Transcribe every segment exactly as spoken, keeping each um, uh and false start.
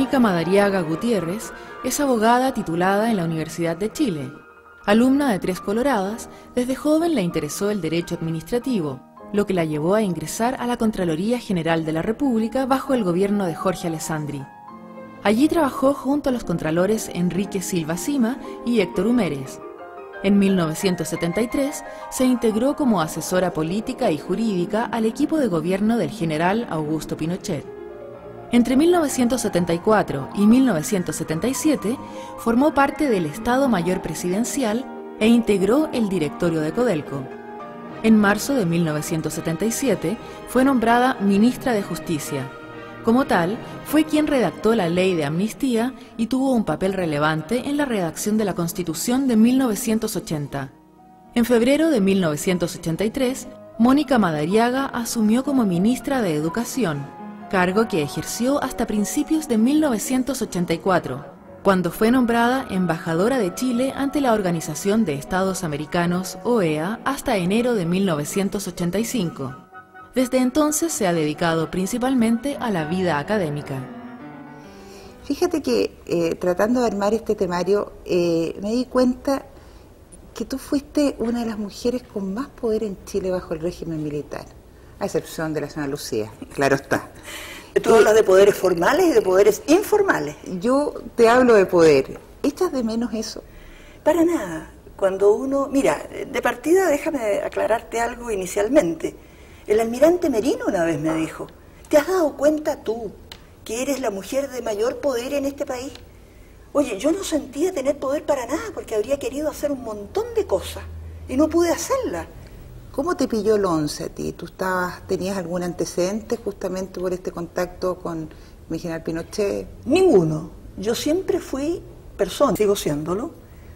Mónica Madariaga Gutiérrez es abogada titulada en la Universidad de Chile. Alumna de Tres Coloradas, desde joven le interesó el derecho administrativo, lo que la llevó a ingresar a la Contraloría General de la República bajo el gobierno de Jorge Alessandri. Allí trabajó junto a los contralores Enrique Silva Sima y Héctor Humérez. En mil novecientos setenta y tres se integró como asesora política y jurídica al equipo de gobierno del general Augusto Pinochet. Entre mil novecientos setenta y cuatro y mil novecientos setenta y siete formó parte del Estado Mayor Presidencial e integró el directorio de Codelco. En marzo de mil novecientos setenta y siete fue nombrada ministra de Justicia. Como tal, fue quien redactó la ley de amnistía y tuvo un papel relevante en la redacción de la Constitución de mil novecientos ochenta. En febrero de mil novecientos ochenta y tres, Mónica Madariaga asumió como ministra de Educación, cargo que ejerció hasta principios de mil novecientos ochenta y cuatro, cuando fue nombrada embajadora de Chile ante la Organización de Estados Americanos, O E A, hasta enero de mil novecientos ochenta y cinco. Desde entonces se ha dedicado principalmente a la vida académica. Fíjate que eh, tratando de armar este temario, eh, me di cuenta que tú fuiste una de las mujeres con más poder en Chile bajo el régimen militar, a excepción de la señora Lucía, claro está. Tú hablas de poderes formales y de poderes informales. Yo te hablo de poder. ¿Echas de menos eso? Para nada. Cuando uno... Mira, de partida déjame aclararte algo inicialmente. El almirante Merino una vez me dijo, ¿te has dado cuenta tú que eres la mujer de mayor poder en este país? Oye, yo no sentía tener poder para nada porque habría querido hacer un montón de cosas y no pude hacerlas. ¿Cómo te pilló el once a ti? ¿Tú estabas, tenías algún antecedente justamente por este contacto con mi general Pinochet? Ninguno. Yo siempre fui persona, sigo siéndolo,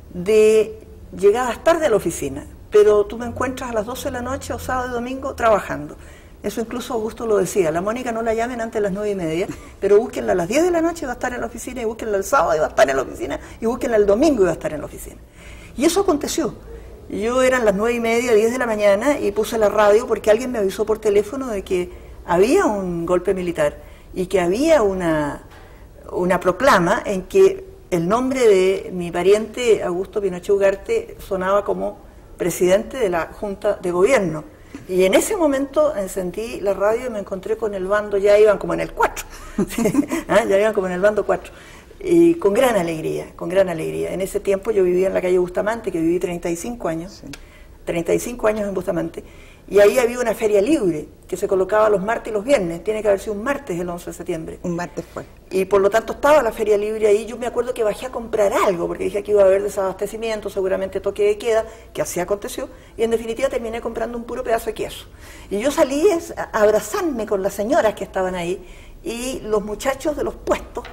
de llegadas tarde a la oficina, pero tú me encuentras a las doce de la noche o sábado y domingo trabajando. Eso incluso Augusto lo decía, la Mónica no la llamen antes de las nueve y media, pero búsquenla a las diez de la noche y va a estar en la oficina, y búsquenla el sábado y va a estar en la oficina, y búsquenla el domingo y va a estar en la oficina. Y eso aconteció. Yo eran las nueve y media, diez de la mañana y puse la radio porque alguien me avisó por teléfono de que había un golpe militar y que había una, una proclama en que el nombre de mi pariente Augusto Pinochet Ugarte sonaba como presidente de la Junta de Gobierno. Y en ese momento encendí la radio y me encontré con el bando, ya iban como en el cuatro, ¿ah? Ya iban como en el bando cuatro. Y con gran alegría, con gran alegría. En ese tiempo yo vivía en la calle Bustamante, que viví treinta y cinco años, sí. treinta y cinco años en Bustamante, y ahí había una feria libre que se colocaba los martes y los viernes, tiene que haber sido un martes el once de septiembre. Un martes fue. Y por lo tanto estaba la feria libre ahí, yo me acuerdo que bajé a comprar algo, porque dije que iba a haber desabastecimiento, seguramente toque de queda, que así aconteció, y en definitiva terminé comprando un puro pedazo de queso. Y yo salí a abrazarme con las señoras que estaban ahí, y los muchachos de los puestos,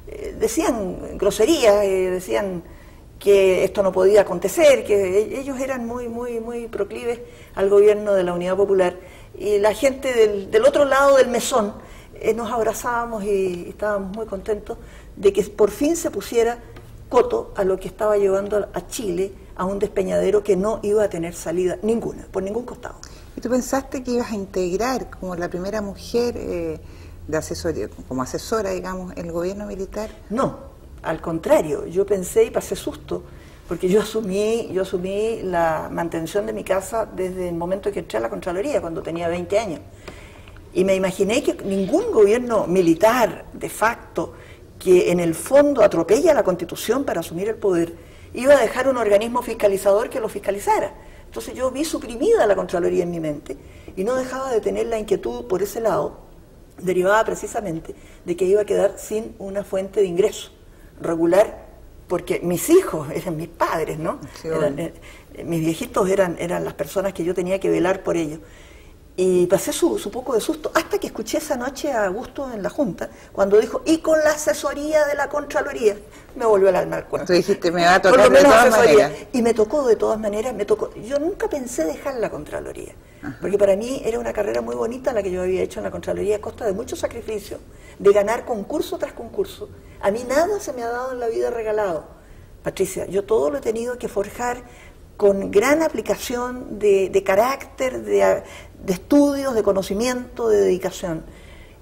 decían groserías, eh, decían que esto no podía acontecer, que ellos eran muy muy muy proclives al gobierno de la Unidad Popular, y la gente del, del otro lado del mesón eh, nos abrazábamos y, y estábamos muy contentos de que por fin se pusiera coto a lo que estaba llevando a Chile a un despeñadero que no iba a tener salida ninguna, por ningún costado. ¿Y tú pensaste que ibas a integrar como la primera mujer eh, de asesoría, como asesora, digamos, el gobierno militar? No, al contrario, yo pensé y pasé susto, porque yo asumí, yo asumí la mantención de mi casa desde el momento en que entré a la Contraloría, cuando tenía veinte años. Y me imaginé que ningún gobierno militar, de facto, que en el fondo atropella la Constitución para asumir el poder, iba a dejar un organismo fiscalizador que lo fiscalizara. Entonces yo vi suprimida la Contraloría en mi mente, y no dejaba de tener la inquietud por ese lado, derivada precisamente de que iba a quedar sin una fuente de ingreso regular, porque mis hijos eran mis padres, ¿no? Sí, eran, eh, mis viejitos eran, eran las personas que yo tenía que velar por ellos. Y pasé su, su poco de susto, hasta que escuché esa noche a Augusto en la Junta, cuando dijo, y con la asesoría de la Contraloría, me volvió el alma al cuerpo. Tú dijiste, me va a tocar de todas maneras. Y me tocó de todas maneras, me tocó. Yo nunca pensé dejar la Contraloría, Ajá. porque para mí era una carrera muy bonita la que yo había hecho en la Contraloría a costa de mucho sacrificio, de ganar concurso tras concurso. A mí nada se me ha dado en la vida regalado, Patricia, yo todo lo he tenido que forjar con gran aplicación de, de carácter, de, de estudios, de conocimiento, de dedicación.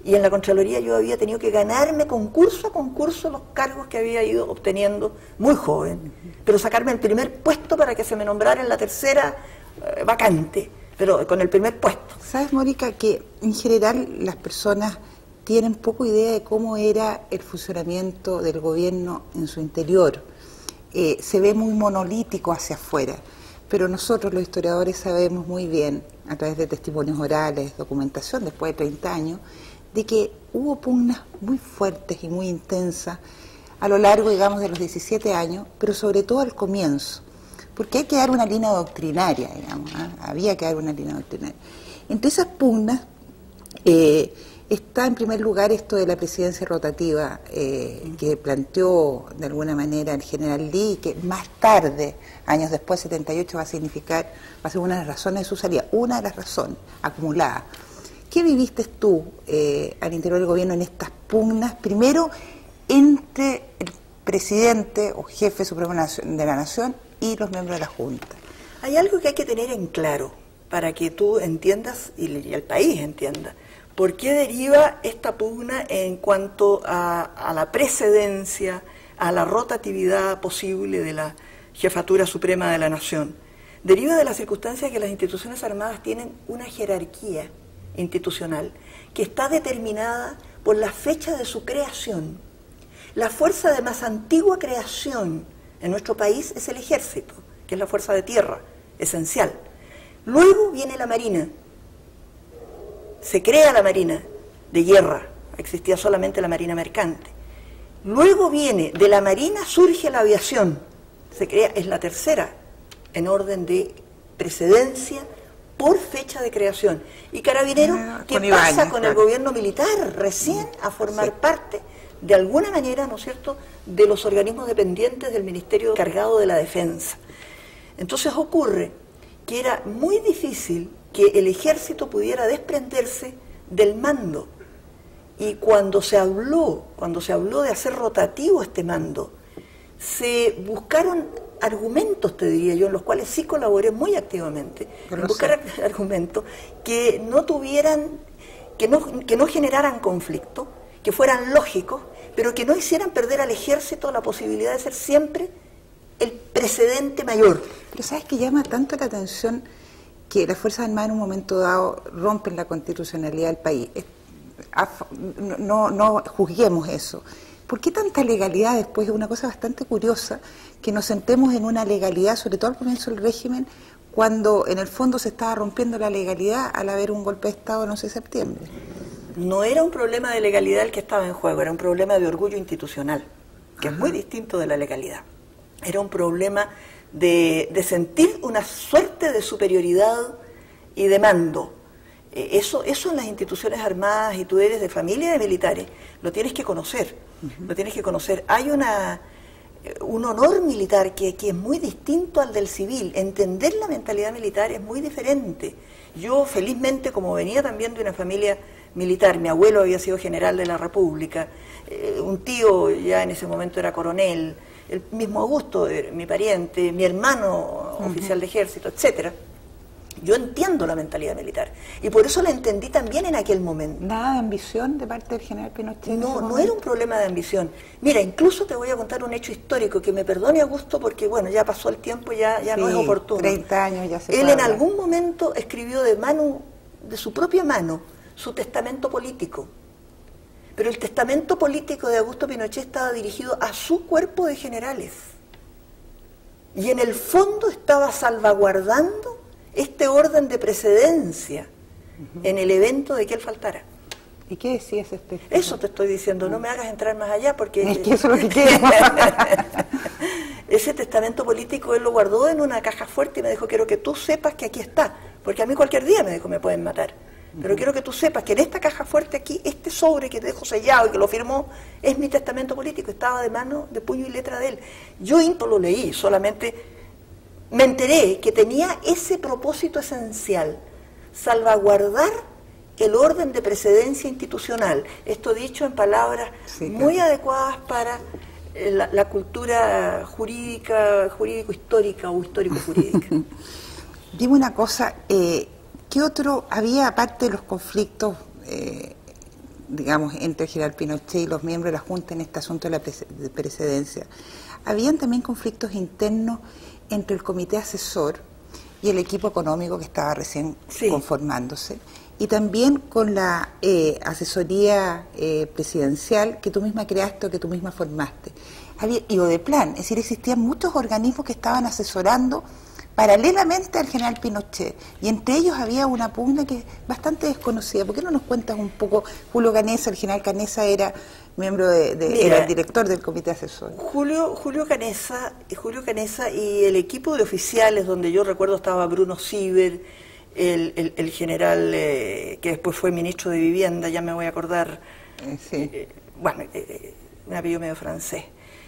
y en la Contraloría yo había tenido que ganarme concurso a concurso los cargos que había ido obteniendo muy joven, pero sacarme el primer puesto para que se me nombrara en la tercera eh, vacante, pero con el primer puesto. ¿Sabes, Mónica, que en general las personas tienen poco idea de cómo era el funcionamiento del gobierno en su interior? Eh, se ve muy monolítico hacia afuera, pero nosotros los historiadores sabemos muy bien, a través de testimonios orales, documentación después de treinta años, de que hubo pugnas muy fuertes y muy intensas a lo largo, digamos, de los diecisiete años, pero sobre todo al comienzo, porque hay que dar una línea doctrinaria, digamos, ¿eh? Había que dar una línea doctrinaria. Entre esas pugnas eh, está en primer lugar esto de la presidencia rotativa eh, que planteó de alguna manera el general Lee, que más tarde, años después, setenta y ocho, va a significar, va a ser una de las razones de su salida, una de las razones acumuladas. ¿Qué viviste tú eh, al interior del gobierno en estas pugnas? Primero, entre el presidente o jefe supremo de la nación y los miembros de la Junta. Hay algo que hay que tener en claro para que tú entiendas y el país entienda. ¿Por qué deriva esta pugna en cuanto a, a la precedencia, a la rotatividad posible de la Jefatura Suprema de la Nación? Deriva de la circunstancia que las instituciones armadas tienen una jerarquía institucional que está determinada por la fecha de su creación. La fuerza de más antigua creación en nuestro país es el ejército, que es la fuerza de tierra, esencial. Luego viene la marina. Se crea la marina de guerra, existía solamente la marina mercante. Luego viene, de la marina surge la aviación, se crea, es la tercera en orden de precedencia por fecha de creación. Y Carabineros, ah, ¿qué pasa Ibañez, con claro. el gobierno militar? Recién a formar sí. parte, de alguna manera, ¿no es cierto?, de los organismos dependientes del Ministerio encargado de la Defensa. Entonces ocurre que era muy difícil que el ejército pudiera desprenderse del mando. Y cuando se habló, cuando se habló de hacer rotativo este mando, se buscaron argumentos, te diría yo, en los cuales sí colaboré muy activamente, en buscar sé. argumentos que no tuvieran, que no, que no generaran conflicto, que fueran lógicos, pero que no hicieran perder al ejército la posibilidad de ser siempre el precedente mayor. Pero ¿sabes que llama tanto la atención que las Fuerzas Armadas en un momento dado rompen la constitucionalidad del país? No, no juzguemos eso. ¿Por qué tanta legalidad después? Es una cosa bastante curiosa que nos sentemos en una legalidad, sobre todo al comienzo del régimen, cuando en el fondo se estaba rompiendo la legalidad al haber un golpe de Estado el once de septiembre. No era un problema de legalidad el que estaba en juego, era un problema de orgullo institucional, que Ajá. es muy distinto de la legalidad. Era un problema de, de sentir una suerte de superioridad y de mando. Eso, eso en las instituciones armadas, y tú eres de familia de militares, lo tienes que conocer, uh-huh. lo tienes que conocer. Hay una, un honor militar que, que es muy distinto al del civil. Entender la mentalidad militar es muy diferente. Yo, felizmente, como venía también de una familia militar, mi abuelo había sido general de la República, eh, un tío ya en ese momento era coronel, el mismo Augusto, mi pariente, mi hermano uh-huh. oficial de ejército, etcétera. Yo entiendo la mentalidad militar y por eso la entendí también en aquel momento. ¿Nada de ambición de parte del general Pinochet? No, no era un problema de ambición. Mira, incluso te voy a contar un hecho histórico, que me perdone Augusto porque, bueno, ya pasó el tiempo, ya, ya sí, no es oportuno. treinta años ya se Él puede en hablar. algún momento escribió de mano, de su propia mano, su testamento político. Pero el testamento político de Augusto Pinochet estaba dirigido a su cuerpo de generales. Y en el fondo estaba salvaguardando este orden de precedencia uh-huh. en el evento de que él faltara. ¿Y qué decías este? Eso te estoy diciendo, no me hagas entrar más allá porque... Es que eso es lo que quiero. Ese testamento político él lo guardó en una caja fuerte y me dijo, quiero que tú sepas que aquí está, porque a mí cualquier día me dijo, me pueden matar. Pero uh-huh. quiero que tú sepas que en esta caja fuerte aquí, este sobre que te dejo sellado y que lo firmó, es mi testamento político, estaba de mano, de puño y letra de él. Yo no lo leí, solamente... me enteré que tenía ese propósito esencial, salvaguardar el orden de precedencia institucional. Esto dicho en palabras sí, claro. muy adecuadas para la, la cultura jurídica, jurídico-histórica o histórico-jurídica. Dime una cosa, eh, ¿qué otro había, aparte de los conflictos eh, digamos, entre el general Pinochet y los miembros de la Junta en este asunto de la precedencia. Habían también conflictos internos entre el comité asesor y el equipo económico que estaba recién sí. conformándose, y también con la eh, asesoría eh, presidencial que tú misma creaste o que tú misma formaste. Había, y Odeplan, es decir, existían muchos organismos que estaban asesorando paralelamente al general Pinochet, y entre ellos había una pugna que es bastante desconocida. ¿Por qué no nos cuentas un poco? Julio Canessa, el general Canessa era miembro de, de Mira, era el director del comité asesor. Julio Julio Canessa, Julio Canessa y el equipo de oficiales, donde yo recuerdo estaba Bruno Sieber, el, el, el general eh, que después fue ministro de Vivienda, ya me voy a acordar, eh, sí. eh, bueno, eh, un apellido medio francés.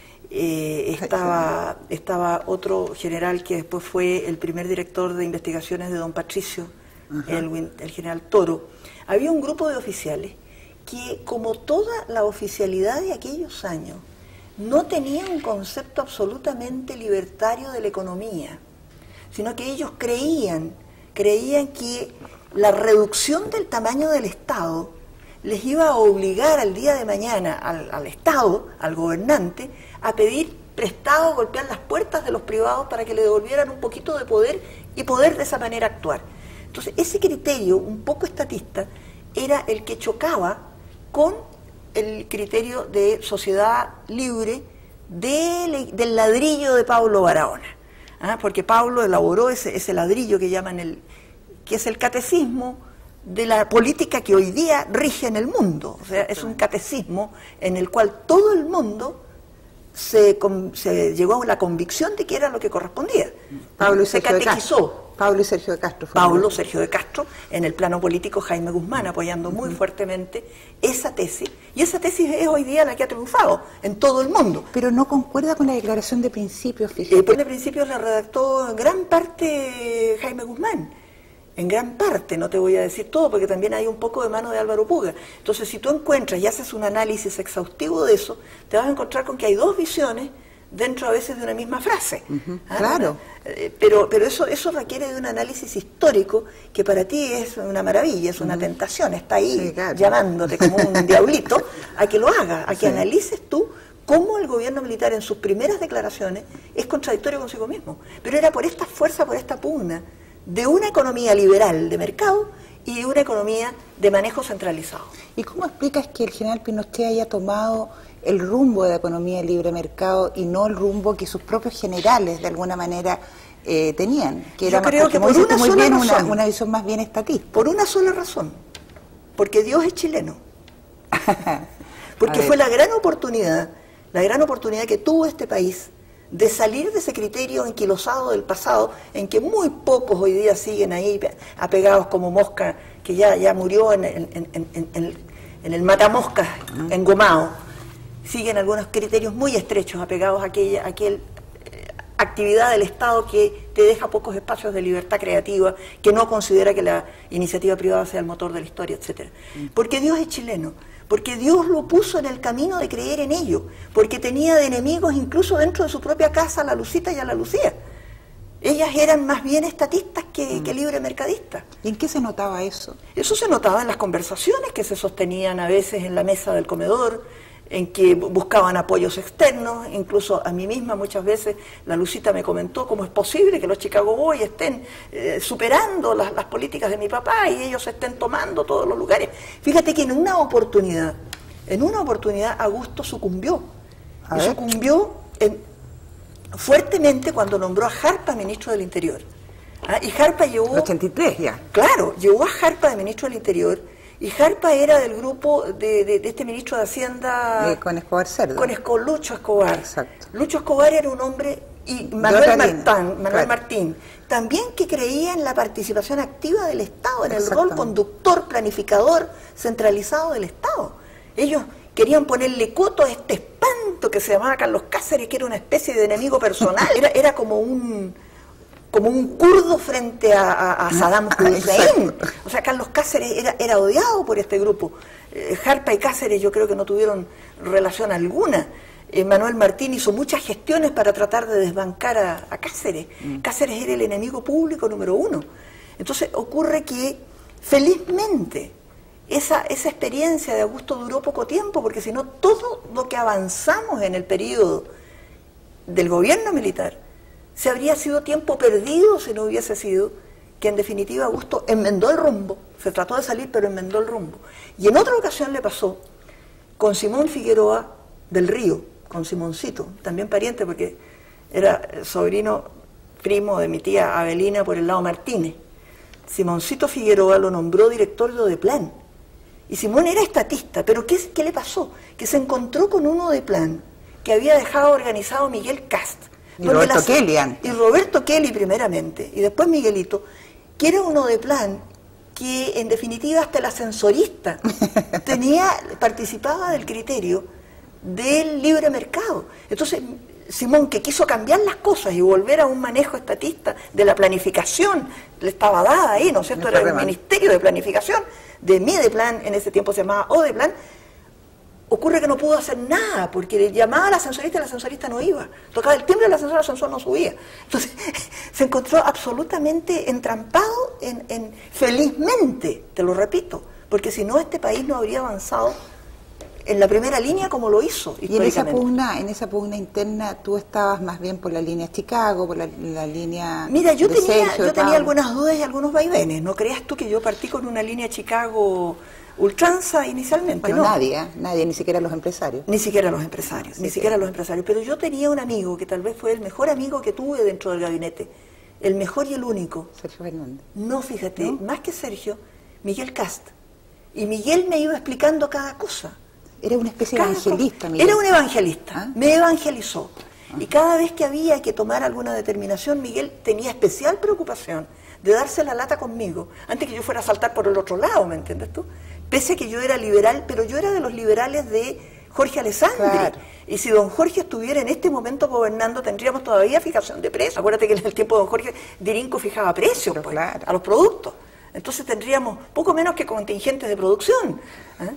Eh, estaba, estaba otro general que después fue el primer director de investigaciones de don Patricio, el, el general Toro. Había un grupo de oficiales que, como toda la oficialidad de aquellos años, no tenía un concepto absolutamente libertario de la economía, sino que ellos creían, creían que la reducción del tamaño del Estado les iba a obligar al día de mañana al, al Estado, al gobernante, a pedir prestado, golpear las puertas de los privados para que le devolvieran un poquito de poder y poder de esa manera actuar. Entonces, ese criterio un poco estatista era el que chocaba con el criterio de sociedad libre de, del ladrillo de Pablo Barahona, ¿ah? Porque Pablo elaboró ese, ese ladrillo que llaman el, que es el catecismo de la política que hoy día rige en el mundo. O sea, es un catecismo en el cual todo el mundo se, se llegó a la convicción de que era lo que correspondía. Pablo y se Sergio catequizó. De Castro. Pablo y Sergio de Castro. Pablo, Sergio de Castro, en el plano político Jaime Guzmán, apoyando muy uh-huh. fuertemente esa tesis. Y esa tesis es hoy día la que ha triunfado en todo el mundo. Pero no concuerda con la declaración de principios, fíjate. El declaración de principios la redactó en gran parte Jaime Guzmán. En gran parte, no te voy a decir todo, porque también hay un poco de mano de Álvaro Puga. Entonces, si tú encuentras y haces un análisis exhaustivo de eso, te vas a encontrar con que hay dos visiones dentro a veces de una misma frase. Uh-huh, ¿ah? Claro. Eh, pero pero eso eso requiere de un análisis histórico que para ti es una maravilla, es una uh-huh. tentación, está ahí sí, claro. llamándote como un diablito a que lo hagas, a que sí. analices tú cómo el gobierno militar en sus primeras declaraciones es contradictorio consigo mismo. Pero era por esta fuerza, por esta pugna de una economía liberal de mercado y de una economía de manejo centralizado. ¿Y cómo explicas que el general Pinochet haya tomado el rumbo de la economía de libre mercado y no el rumbo que sus propios generales de alguna manera eh, tenían? Que era Yo creo más, que por una muy sola bien, razón. Una, una visión más bien estatista. Por una sola razón. Porque Dios es chileno. Porque fue la gran oportunidad, la gran oportunidad que tuvo este país de salir de ese criterio enquilosado del pasado, en que muy pocos hoy día siguen ahí apegados como mosca, que ya, ya murió en, en, en, en, en, el, en el matamoscas engomado. Siguen algunos criterios muy estrechos apegados a aquella, a aquel eh, actividad del Estado que te deja pocos espacios de libertad creativa, que no considera que la iniciativa privada sea el motor de la historia, etcétera. Porque Dios es chileno. Porque Dios lo puso en el camino de creer en ello, porque tenía de enemigos incluso dentro de su propia casa a la Lucita y a la Lucía. Ellas eran más bien estatistas que, mm. que libre mercadistas. ¿Y en qué se notaba eso? Eso se notaba en las conversaciones que se sostenían a veces en la mesa del comedor, en que buscaban apoyos externos. Incluso a mí misma muchas veces la Lucita me comentó cómo es posible que los Chicago Boys estén eh, superando las, las políticas de mi papá y ellos estén tomando todos los lugares. Fíjate que en una oportunidad, en una oportunidad Augusto sucumbió. A y ver. sucumbió en, fuertemente cuando nombró a Jarpa ministro del Interior. ¿Ah? Y Jarpa llevó... ochenta y tres ya. Claro, llevó a Jarpa de ministro del Interior. Y Jarpa era del grupo de, de, de este ministro de Hacienda... Eh, con Escobar Cerdo. Con Esco, Lucho Escobar. Exacto. Lucho Escobar era un hombre... Y Manuel, Martín, Manuel claro. Martín, también que creía en la participación activa del Estado, en el rol conductor, planificador, centralizado del Estado. Ellos querían ponerle coto a este espanto que se llamaba Carlos Cáceres, que era una especie de enemigo personal. Era, era como un... como un kurdo frente a, a, a Saddam Hussein. O sea, Carlos Cáceres era, era odiado por este grupo. Eh, Jarpa y Cáceres yo creo que no tuvieron relación alguna. Eh, Manuel Martín hizo muchas gestiones para tratar de desbancar a, a Cáceres. Mm. Cáceres era el enemigo público número uno. Entonces ocurre que, felizmente, esa, esa experiencia de Augusto duró poco tiempo, porque si no, todo lo que avanzamos en el periodo del gobierno militar se habría sido tiempo perdido si no hubiese sido que en definitiva Augusto enmendó el rumbo, se trató de salir pero enmendó el rumbo. Y en otra ocasión le pasó con Simón Figueroa del Río, con Simoncito, también pariente porque era sobrino primo de mi tía Avelina por el lado Martínez. Simoncito Figueroa lo nombró director de Odeplan. Y Simón era estatista, pero ¿qué, qué le pasó? Que se encontró con un Odeplan que había dejado organizado Miguel Cast. Y Roberto la, Kelly antes. Y Roberto Kelly primeramente, y después Miguelito, que era un Odeplan que en definitiva hasta el ascensorista tenía, participaba del criterio del libre mercado. Entonces, Simón, que quiso cambiar las cosas y volver a un manejo estatista de la planificación, le estaba dada ahí, ¿no es cierto? Era el Ministerio de Planificación, de Mideplan, en ese tiempo se llamaba Odeplan. Ocurre que no pudo hacer nada, porque le llamaba al ascensorista y el ascensorista no iba. Tocaba el timbre del ascensor, el ascensor no subía. Entonces, se encontró absolutamente entrampado, en, en, felizmente, te lo repito, porque si no, este país no habría avanzado en la primera línea como lo hizo. Y en esa pugna, en esa pugna interna, tú estabas más bien por la línea Chicago, por la, la línea. Mira, yo de tenía, Sergio, yo tenía Pablo. algunas dudas y algunos vaivenes. No creas tú que yo partí con una línea Chicago ultranza inicialmente. Bueno, no. nadie, ¿eh? nadie, ni siquiera los empresarios. Ni siquiera los empresarios, sí, ni siquiera sí. los empresarios. Pero yo tenía un amigo que tal vez fue el mejor amigo que tuve dentro del gabinete, el mejor y el único. Sergio Fernández. No, fíjate, ¿No? más que Sergio, Miguel Cast. Y Miguel me iba explicando cada cosa. Era una especie de Cada evangelista, cosa. Miguel. Era un evangelista, ¿Ah? me evangelizó. Y cada vez que había que tomar alguna determinación, Miguel tenía especial preocupación de darse la lata conmigo, antes que yo fuera a saltar por el otro lado, ¿me entiendes tú? Pese a que yo era liberal, pero yo era de los liberales de Jorge Alessandri. Claro. Y si don Jorge estuviera en este momento gobernando, tendríamos todavía fijación de precios. Acuérdate que en el tiempo de don Jorge, Dirinco fijaba precios pues, claro. a los productos. Entonces tendríamos poco menos que contingentes de producción. ¿eh?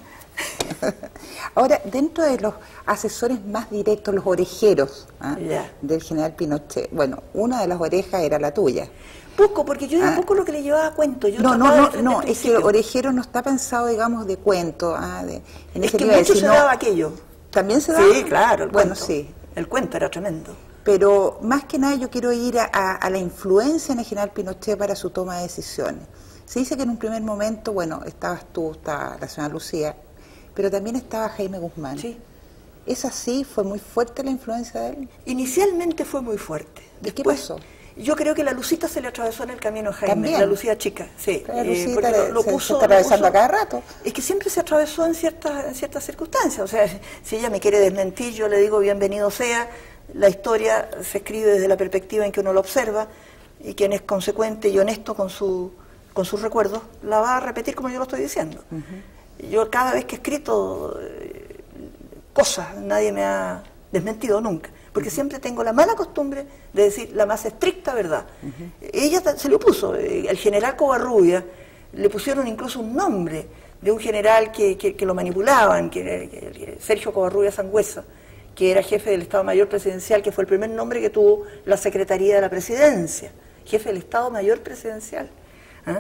Ahora, dentro de los asesores más directos, los orejeros ¿ah? Ya. del general Pinochet, bueno, una de las orejas era la tuya. Poco, porque yo era Ah. poco lo que le llevaba a cuento. Yo No, trataba no, de no, defender no, es que principios. orejero no está pensado, digamos, de cuento. ¿ah? de, en Es ese que nivel, mucho se sino- daba aquello. ¿También se daba? Sí, claro, el Bueno, cuento. sí. El cuento era tremendo. Pero más que nada yo quiero ir a, a- a la influencia en el general Pinochet para su toma de decisiones. Se dice que en un primer momento, bueno, estabas tú, estaba la señora Lucía, pero también estaba Jaime Guzmán. Sí. ¿Es así? ¿Fue muy fuerte la influencia de él? Inicialmente fue muy fuerte. ¿Y qué Después, pasó? Yo creo que la Lucita se le atravesó en el camino a Jaime, También. la Lucía chica, sí. La eh, Lucita porque le- lo, lo se- se puso, está atravesando lo puso- a cada rato. Es que siempre se atravesó en ciertas, en ciertas circunstancias. O sea, si ella me quiere desmentir, yo le digo bienvenido sea. La historia se escribe desde la perspectiva en que uno lo observa, y quien es consecuente y honesto con, su, con sus recuerdos, la va a repetir como yo lo estoy diciendo. Uh-huh. Yo cada vez que he escrito eh, cosas, nadie me ha desmentido nunca, porque uh-huh. siempre tengo la mala costumbre de decir la más estricta verdad. Uh-huh. Ella se lo puso, eh, el general Covarrubia, le pusieron incluso un nombre de un general que, que, que lo manipulaban, que era que, que Sergio Covarrubia Sangüesa, que era jefe del Estado Mayor Presidencial, que fue el primer nombre que tuvo la Secretaría de la Presidencia, jefe del Estado Mayor Presidencial. ¿Ah?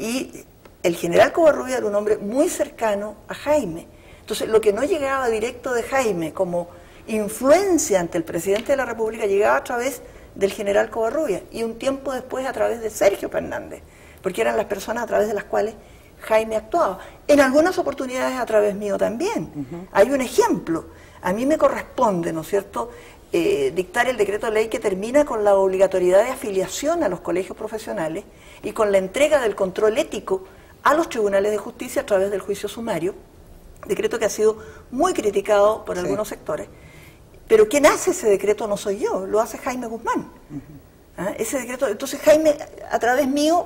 Y el general Covarrubia era un hombre muy cercano a Jaime. Entonces, lo que no llegaba directo de Jaime como influencia ante el presidente de la República llegaba a través del general Covarrubia y un tiempo después a través de Sergio Fernández, porque eran las personas a través de las cuales Jaime actuaba. En algunas oportunidades a través mío también. Uh-huh. Hay un ejemplo. A mí me corresponde, ¿no es cierto?, eh, dictar el decreto de ley que termina con la obligatoriedad de afiliación a los colegios profesionales y con la entrega del control ético a los tribunales de justicia a través del juicio sumario, decreto que ha sido muy criticado por sí. algunos sectores. Pero quien hace ese decreto no soy yo, lo hace Jaime Guzmán. Uh-huh. ¿Ah? Ese decreto, entonces Jaime, a través mío,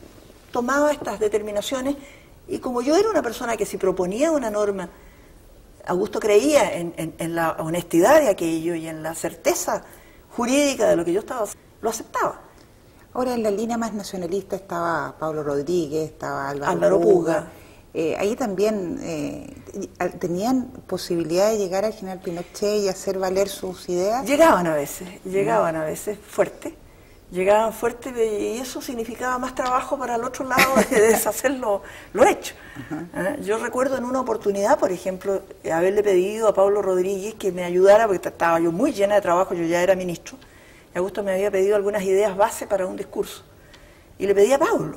tomaba estas determinaciones y como yo era una persona que si proponía una norma, Augusto creía en, en, en la honestidad de aquello y en la certeza jurídica de lo que yo estaba haciendo, lo aceptaba. Ahora, en la línea más nacionalista estaba Pablo Rodríguez, estaba Álvaro, Álvaro Puga. Puga. Eh, ahí también eh, tenían posibilidad de llegar al general Pinochet y hacer valer sus ideas. Llegaban a veces, llegaban a veces fuerte. llegaban fuertes y eso significaba más trabajo para el otro lado de deshacer lo, lo hecho. Uh-huh. ¿Eh? Yo recuerdo en una oportunidad, por ejemplo, haberle pedido a Pablo Rodríguez que me ayudara, porque estaba yo muy llena de trabajo, yo ya era ministro, y Augusto me había pedido algunas ideas base para un discurso. Y le pedí a Pablo.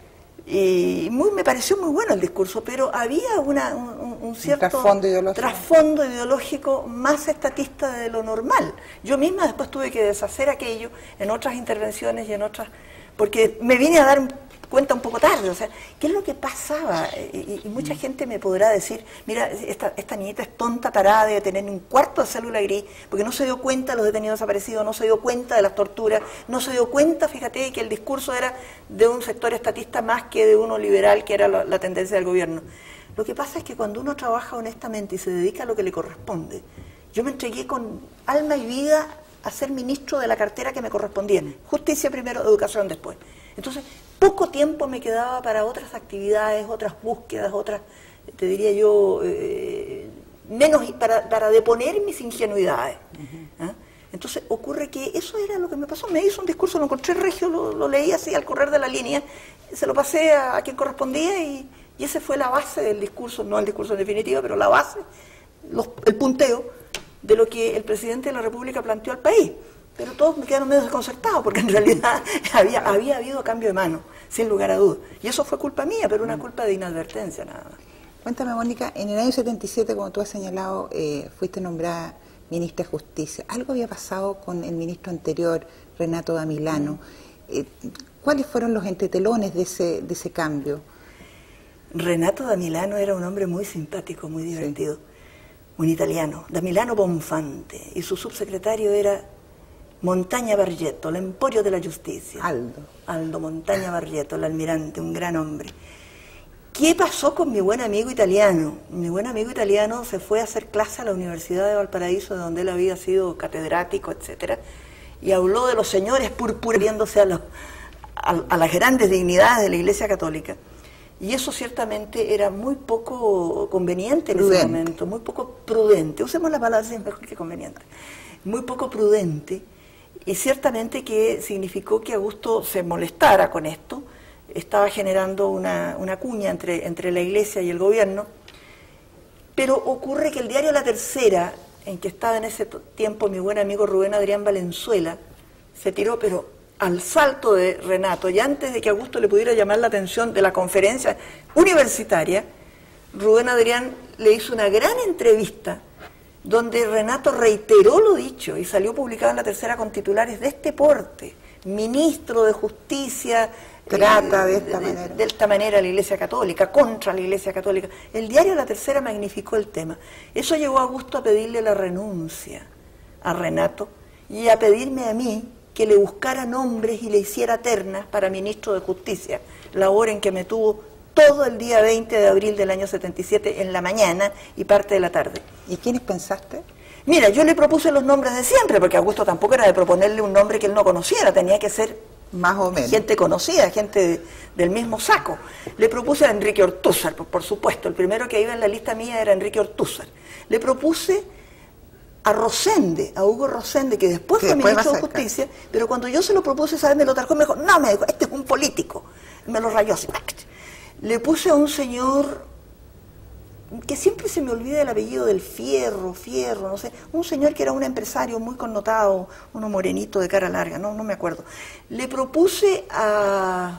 Y muy, me pareció muy bueno el discurso, pero había una, un, un cierto un trasfondo ideológico. trasfondo ideológico más estatista de lo normal. Yo misma después tuve que deshacer aquello en otras intervenciones y en otras, porque me vine a dar cuenta un poco tarde, o sea, ¿qué es lo que pasaba? Y, y mucha gente me podrá decir, mira, esta, esta niñita es tonta, tarada, debe tener un cuarto de célula gris, porque no se dio cuenta de los detenidos desaparecidos, no se dio cuenta de las torturas, no se dio cuenta, fíjate, que el discurso era de un sector estatista más que de uno liberal, que era la, la tendencia del gobierno. Lo que pasa es que cuando uno trabaja honestamente y se dedica a lo que le corresponde, yo me entregué con alma y vida a ser ministro de la cartera que me correspondía, justicia primero, educación después. Entonces, poco tiempo me quedaba para otras actividades, otras búsquedas, otras, te diría yo, eh, menos para, para deponer mis ingenuidades. Uh-huh. ¿Ah? Entonces ocurre que eso era lo que me pasó. Me hizo un discurso, lo encontré regio, lo, lo leí así al correr de la línea, se lo pasé a, a quien correspondía y, y esa fue la base del discurso, no el discurso en definitiva, pero la base, los, el punteo de lo que el presidente de la República planteó al país. Pero todos me quedaron medio desconcertados, porque en realidad había, había habido cambio de mano, sin lugar a dudas. Y eso fue culpa mía, pero una culpa de inadvertencia nada más. Cuéntame, Mónica, en el año setenta y siete, como tú has señalado, eh, fuiste nombrada ministra de Justicia. ¿Algo había pasado con el ministro anterior, Renato Damilano? Eh, ¿Cuáles fueron los entretelones de ese, de ese cambio? Renato Damilano era un hombre muy simpático, muy divertido, sí. Un italiano, Damilano Bonfante, y su subsecretario era Montaña Bargetto, el emporio de la justicia. Aldo. Aldo Montaña Bargetto, el almirante, un gran hombre. ¿Qué pasó con mi buen amigo italiano? Mi buen amigo italiano se fue a hacer clase a la Universidad de Valparaíso, de donde él había sido catedrático, etcétera, y habló de los señores purpuriéndose a, los, a, a las grandes dignidades de la Iglesia Católica. Y eso ciertamente era muy poco conveniente en prudente. Ese momento, muy poco prudente. Usemos la palabra, es mejor que conveniente. Muy poco prudente. Y ciertamente que significó que Augusto se molestara con esto, estaba generando una, una cuña entre, entre la Iglesia y el gobierno, pero ocurre que el diario La Tercera, en que estaba en ese tiempo mi buen amigo Rubén Adrián Valenzuela, se tiró pero al salto de Renato, y antes de que Augusto le pudiera llamar la atención de la conferencia universitaria, Rubén Adrián le hizo una gran entrevista donde Renato reiteró lo dicho y salió publicado en La Tercera con titulares de este porte: ministro de Justicia trata eh, de, esta de, manera. de esta manera a la Iglesia Católica, contra la Iglesia Católica. El diario La Tercera magnificó el tema. Eso llevó a Augusto a pedirle la renuncia a Renato y a pedirme a mí que le buscara nombres y le hiciera ternas para ministro de Justicia, labor en que me tuvo todo el día veinte de abril del año setenta y siete en la mañana y parte de la tarde. ¿Y quiénes pensaste? Mira, yo le propuse los nombres de siempre, porque Augusto tampoco era de proponerle un nombre que él no conociera, tenía que ser más o menos gente conocida, gente de, del mismo saco. Le propuse a Enrique Ortúzar, por, por supuesto, el primero que iba en la lista mía era Enrique Ortúzar. Le propuse a Rosende, a Hugo Rosende, que después que fue después ministro de Justicia, pero cuando yo se lo propuse, ¿sabes? Me lo trajo y me dijo, no, me dijo, este es un político. Me lo rayó así. Le puse a un señor que siempre se me olvida el apellido del Fierro, Fierro, no sé, un señor que era un empresario muy connotado, uno morenito de cara larga, no, no me acuerdo. Le propuse a,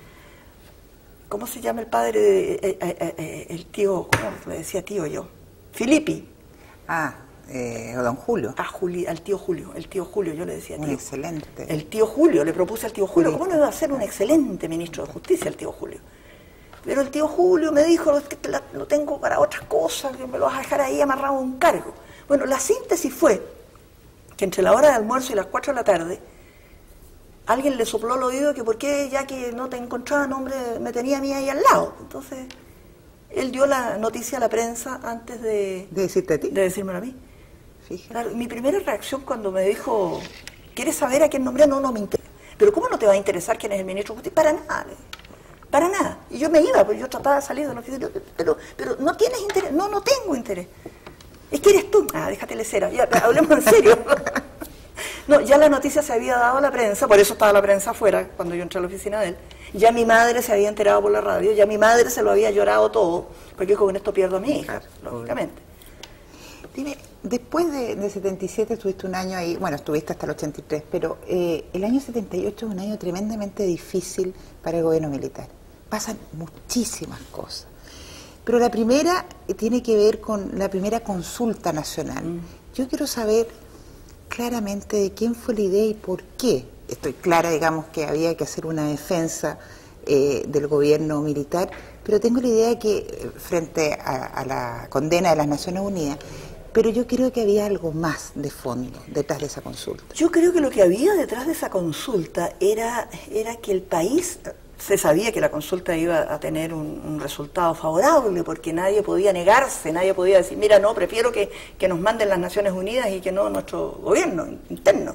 ¿cómo se llama el padre de, eh, eh, eh, el tío, cómo le decía tío yo? Filippi. Ah, eh, don Julio. A Juli, al tío Julio, el tío Julio, yo le decía tío. Un excelente. El tío Julio, le propuse al tío Julio, ¿cómo no iba a ser un excelente ministro de Justicia el tío Julio? Pero el tío Julio me dijo, es que te la, lo tengo para otras cosas, que me lo vas a dejar ahí amarrado a un cargo. Bueno, la síntesis fue que entre la hora de almuerzo y las cuatro de la tarde, alguien le sopló al oído que por qué, ya que no te encontraba nombre, me tenía a mí ahí al lado. Entonces, él dio la noticia a la prensa antes de... ¿De decirte a ti? De decírmelo a mí. Fíjate. Claro, mi primera reacción cuando me dijo, ¿quieres saber a quién nombré? No, no me interesa. Pero ¿cómo no te va a interesar quién es el ministro de Justicia? Para nada. Para nada. Y yo me iba, porque yo trataba de salir de la oficina, pero, pero no tienes interés. No, no tengo interés. Es que eres tú. Ah, déjate lecera. Ya, hablemos en serio. No, ya la noticia se había dado a la prensa, por eso estaba la prensa afuera cuando yo entré a la oficina de él. Ya mi madre se había enterado por la radio, ya mi madre se lo había llorado todo, porque con esto pierdo a mi hija, lógicamente. Dime, después de, de setenta y siete estuviste un año ahí, bueno, estuviste hasta el ochenta y tres, pero eh, el año setenta y ocho es un año tremendamente difícil para el gobierno militar. Pasan muchísimas cosas. Pero la primera tiene que ver con la primera consulta nacional. Mm. Yo quiero saber claramente de quién fue la idea y por qué. Estoy clara, digamos, que había que hacer una defensa eh, del gobierno militar, pero tengo la idea que eh, frente a, a la condena de las Naciones Unidas, pero yo creo que había algo más de fondo detrás de esa consulta. Yo creo que lo que había detrás de esa consulta era, era que el país, se sabía que la consulta iba a tener un, un resultado favorable, porque nadie podía negarse, nadie podía decir, mira, no, prefiero que, que nos manden las Naciones Unidas y que no nuestro gobierno interno.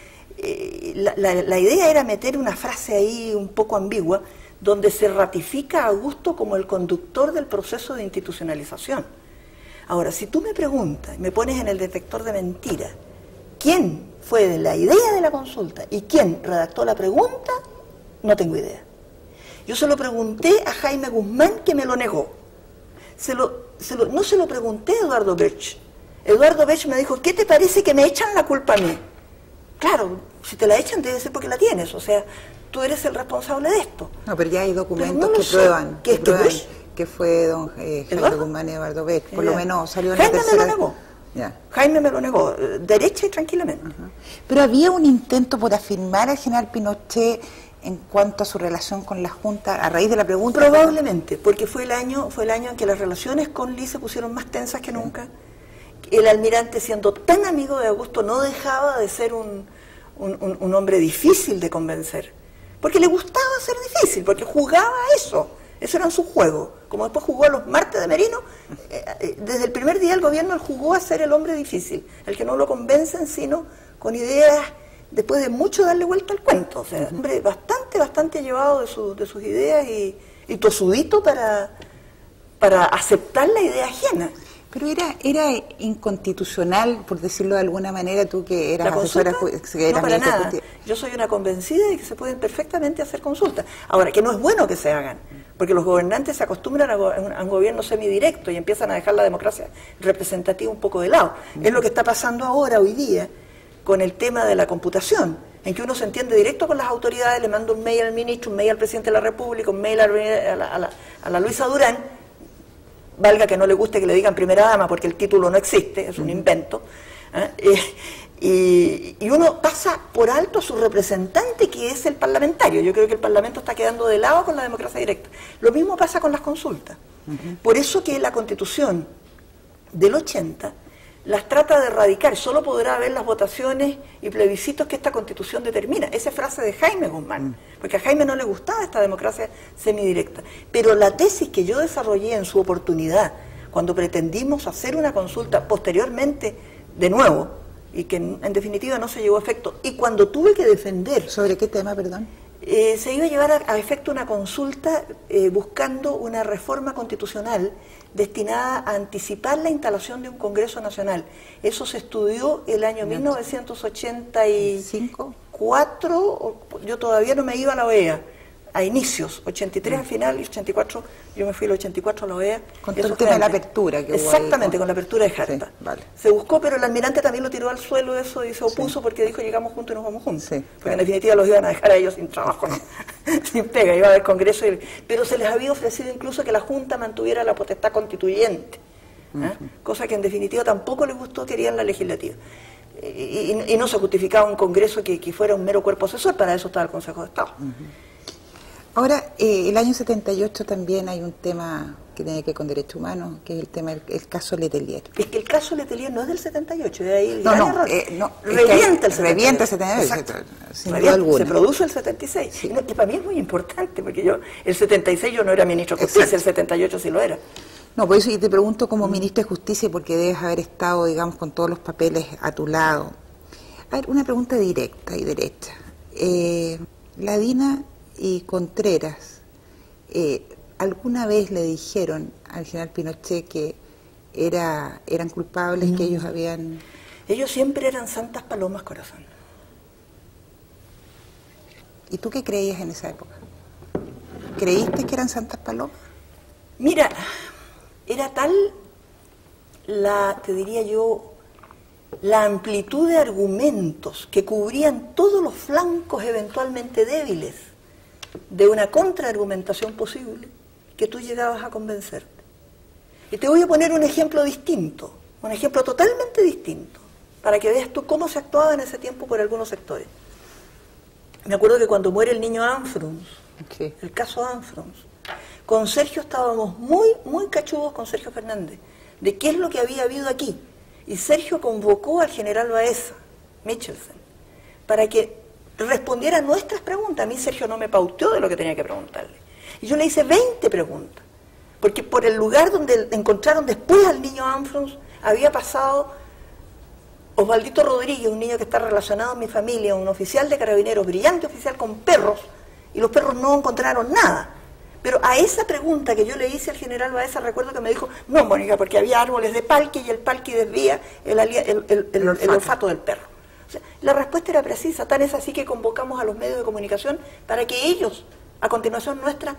Eh, la, la, la idea era meter una frase ahí un poco ambigua, donde se ratifica a Augusto como el conductor del proceso de institucionalización. Ahora, si tú me preguntas, me pones en el detector de mentiras, ¿quién fue de la idea de la consulta y quién redactó la pregunta? No tengo idea. Yo se lo pregunté a Jaime Guzmán, que me lo negó. Se lo, se lo, no se lo pregunté a Eduardo Birch. Eduardo Birch me dijo, ¿qué te parece que me echan la culpa a mí? Claro, si te la echan debe ser porque la tienes, o sea, tú eres el responsable de esto. No, pero ya hay documentos no que sé. prueban, ¿Qué, que, que, prueban Bush? que fue don eh, Jaime Guzmán y Eduardo Birch, por ya. Lo menos salió en Jaime la tercera... me lo negó. Ya. Jaime me lo negó, derecha y tranquilamente. Uh-huh. Pero había un intento por afirmar al general Pinochet en cuanto a su relación con la Junta, a raíz de la pregunta... Probablemente, porque fue el año fue el año en que las relaciones con Lee se pusieron más tensas que nunca. El almirante, siendo tan amigo de Augusto, no dejaba de ser un, un, un, un hombre difícil de convencer, porque le gustaba ser difícil, porque jugaba a eso, eso era su juego. Como después jugó a los martes de Merino, eh, desde el primer día el gobierno él jugó a ser el hombre difícil, el que no lo convencen sino con ideas... después de mucho darle vuelta al cuento, o sea, hombre bastante, bastante llevado de, su, de sus ideas y, y tosudito para, para aceptar la idea ajena. Pero era era inconstitucional, por decirlo de alguna manera, tú que eras asesora... Que eras no, para nada. Yo soy una convencida de que se pueden perfectamente hacer consultas. Ahora, que no es bueno que se hagan, porque los gobernantes se acostumbran a, a un gobierno semidirecto y empiezan a dejar la democracia representativa un poco de lado. Uh-huh. Es lo que está pasando ahora, hoy día, con el tema de la computación, en que uno se entiende directo con las autoridades, le manda un mail al ministro, un mail al presidente de la República, un mail a la, a la, a la Luisa Durán, valga que no le guste que le digan primera dama porque el título no existe, es un invento, ¿eh? y, y uno pasa por alto a su representante, que es el parlamentario. Yo creo que el Parlamento está quedando de lado con la democracia directa. Lo mismo pasa con las consultas. Uh-huh. Por eso que la Constitución del ochenta las trata de erradicar, solo podrá haber las votaciones y plebiscitos que esta Constitución determina. Esa es frase de Jaime Guzmán, porque a Jaime no le gustaba esta democracia semidirecta. Pero la tesis que yo desarrollé en su oportunidad, cuando pretendimos hacer una consulta posteriormente de nuevo, y que en, en definitiva no se llevó a efecto, y cuando tuve que defender... ¿Sobre qué tema, perdón? Eh, se iba a llevar a, a efecto una consulta eh, buscando una reforma constitucional destinada a anticipar la instalación de un Congreso Nacional. Eso se estudió el año mil novecientos ochenta y cuatro, yo todavía no me iba a la O E A, a inicios, ochenta y tres al final y ochenta y cuatro, yo me fui el ochenta y cuatro a la O E A. Con todo el tema de la apertura. Que Exactamente, hubo ahí, con la apertura de Jarta. Sí, vale. Se buscó, pero el almirante también lo tiró al suelo eso y se opuso, sí, porque dijo llegamos juntos y nos vamos juntos. Sí, porque claro, en definitiva los iban a dejar a ellos sin trabajo, ¿no? sin pega, iba a haber congreso. Y... pero se les había ofrecido incluso que la Junta mantuviera la potestad constituyente, ¿eh? Uh-huh. Cosa que en definitiva tampoco les gustó, querían la legislativa. Y, y, y no se justificaba un Congreso que, que fuera un mero cuerpo asesor, para eso estaba el Consejo de Estado. Uh-huh. Ahora, eh, el año setenta y ocho también hay un tema que tiene que ver con derechos humanos, que es el tema del el caso Letelier. Es que el caso Letelier no es del setenta y ocho, de ahí el no, gran no, error. Eh, no, revienta, es el revienta el setenta y ocho. Exacto. Sin revienta, duda alguna. Se produce el setenta y seis. Sí. No, que para mí es muy importante, porque yo, el setenta y seis yo no era ministro de Justicia, exacto, el setenta y ocho sí lo era. No, por eso yo te pregunto como mm. ministro de Justicia, porque debes haber estado, digamos, con todos los papeles a tu lado. A ver, una pregunta directa y derecha. Eh, Ladina y Contreras, Eh, ¿alguna vez le dijeron al general Pinochet que era, eran culpables, mm. que ellos habían...? Ellos siempre eran santas palomas, corazón. ¿Y tú qué creías en esa época? ¿Creíste que eran santas palomas? Mira, era tal la, te diría yo, la amplitud de argumentos que cubrían todos los flancos eventualmente débiles de una contraargumentación posible, que tú llegabas a convencerte. Y te voy a poner un ejemplo distinto, un ejemplo totalmente distinto, para que veas tú cómo se actuaba en ese tiempo por algunos sectores. Me acuerdo que cuando muere el niño Anfrons, sí. el caso Anfrons, con Sergio estábamos muy, muy cachudos con Sergio Fernández, de qué es lo que había habido aquí. Y Sergio convocó al general Baeza, Michelsen, para que respondiera a nuestras preguntas. A mí Sergio no me pauteó de lo que tenía que preguntarle. Y yo le hice veinte preguntas, porque por el lugar donde encontraron después al niño Anfrons había pasado Osvaldito Rodríguez, un niño que está relacionado a mi familia, un oficial de carabineros, brillante oficial con perros, y los perros no encontraron nada. Pero a esa pregunta que yo le hice al general Baeza, recuerdo que me dijo, no, Mónica, porque había árboles de palqui y el palqui desvía el, el, el, el, el, olfato. el olfato del perro. O sea, la respuesta era precisa, tan es así que convocamos a los medios de comunicación para que ellos, a continuación nuestra,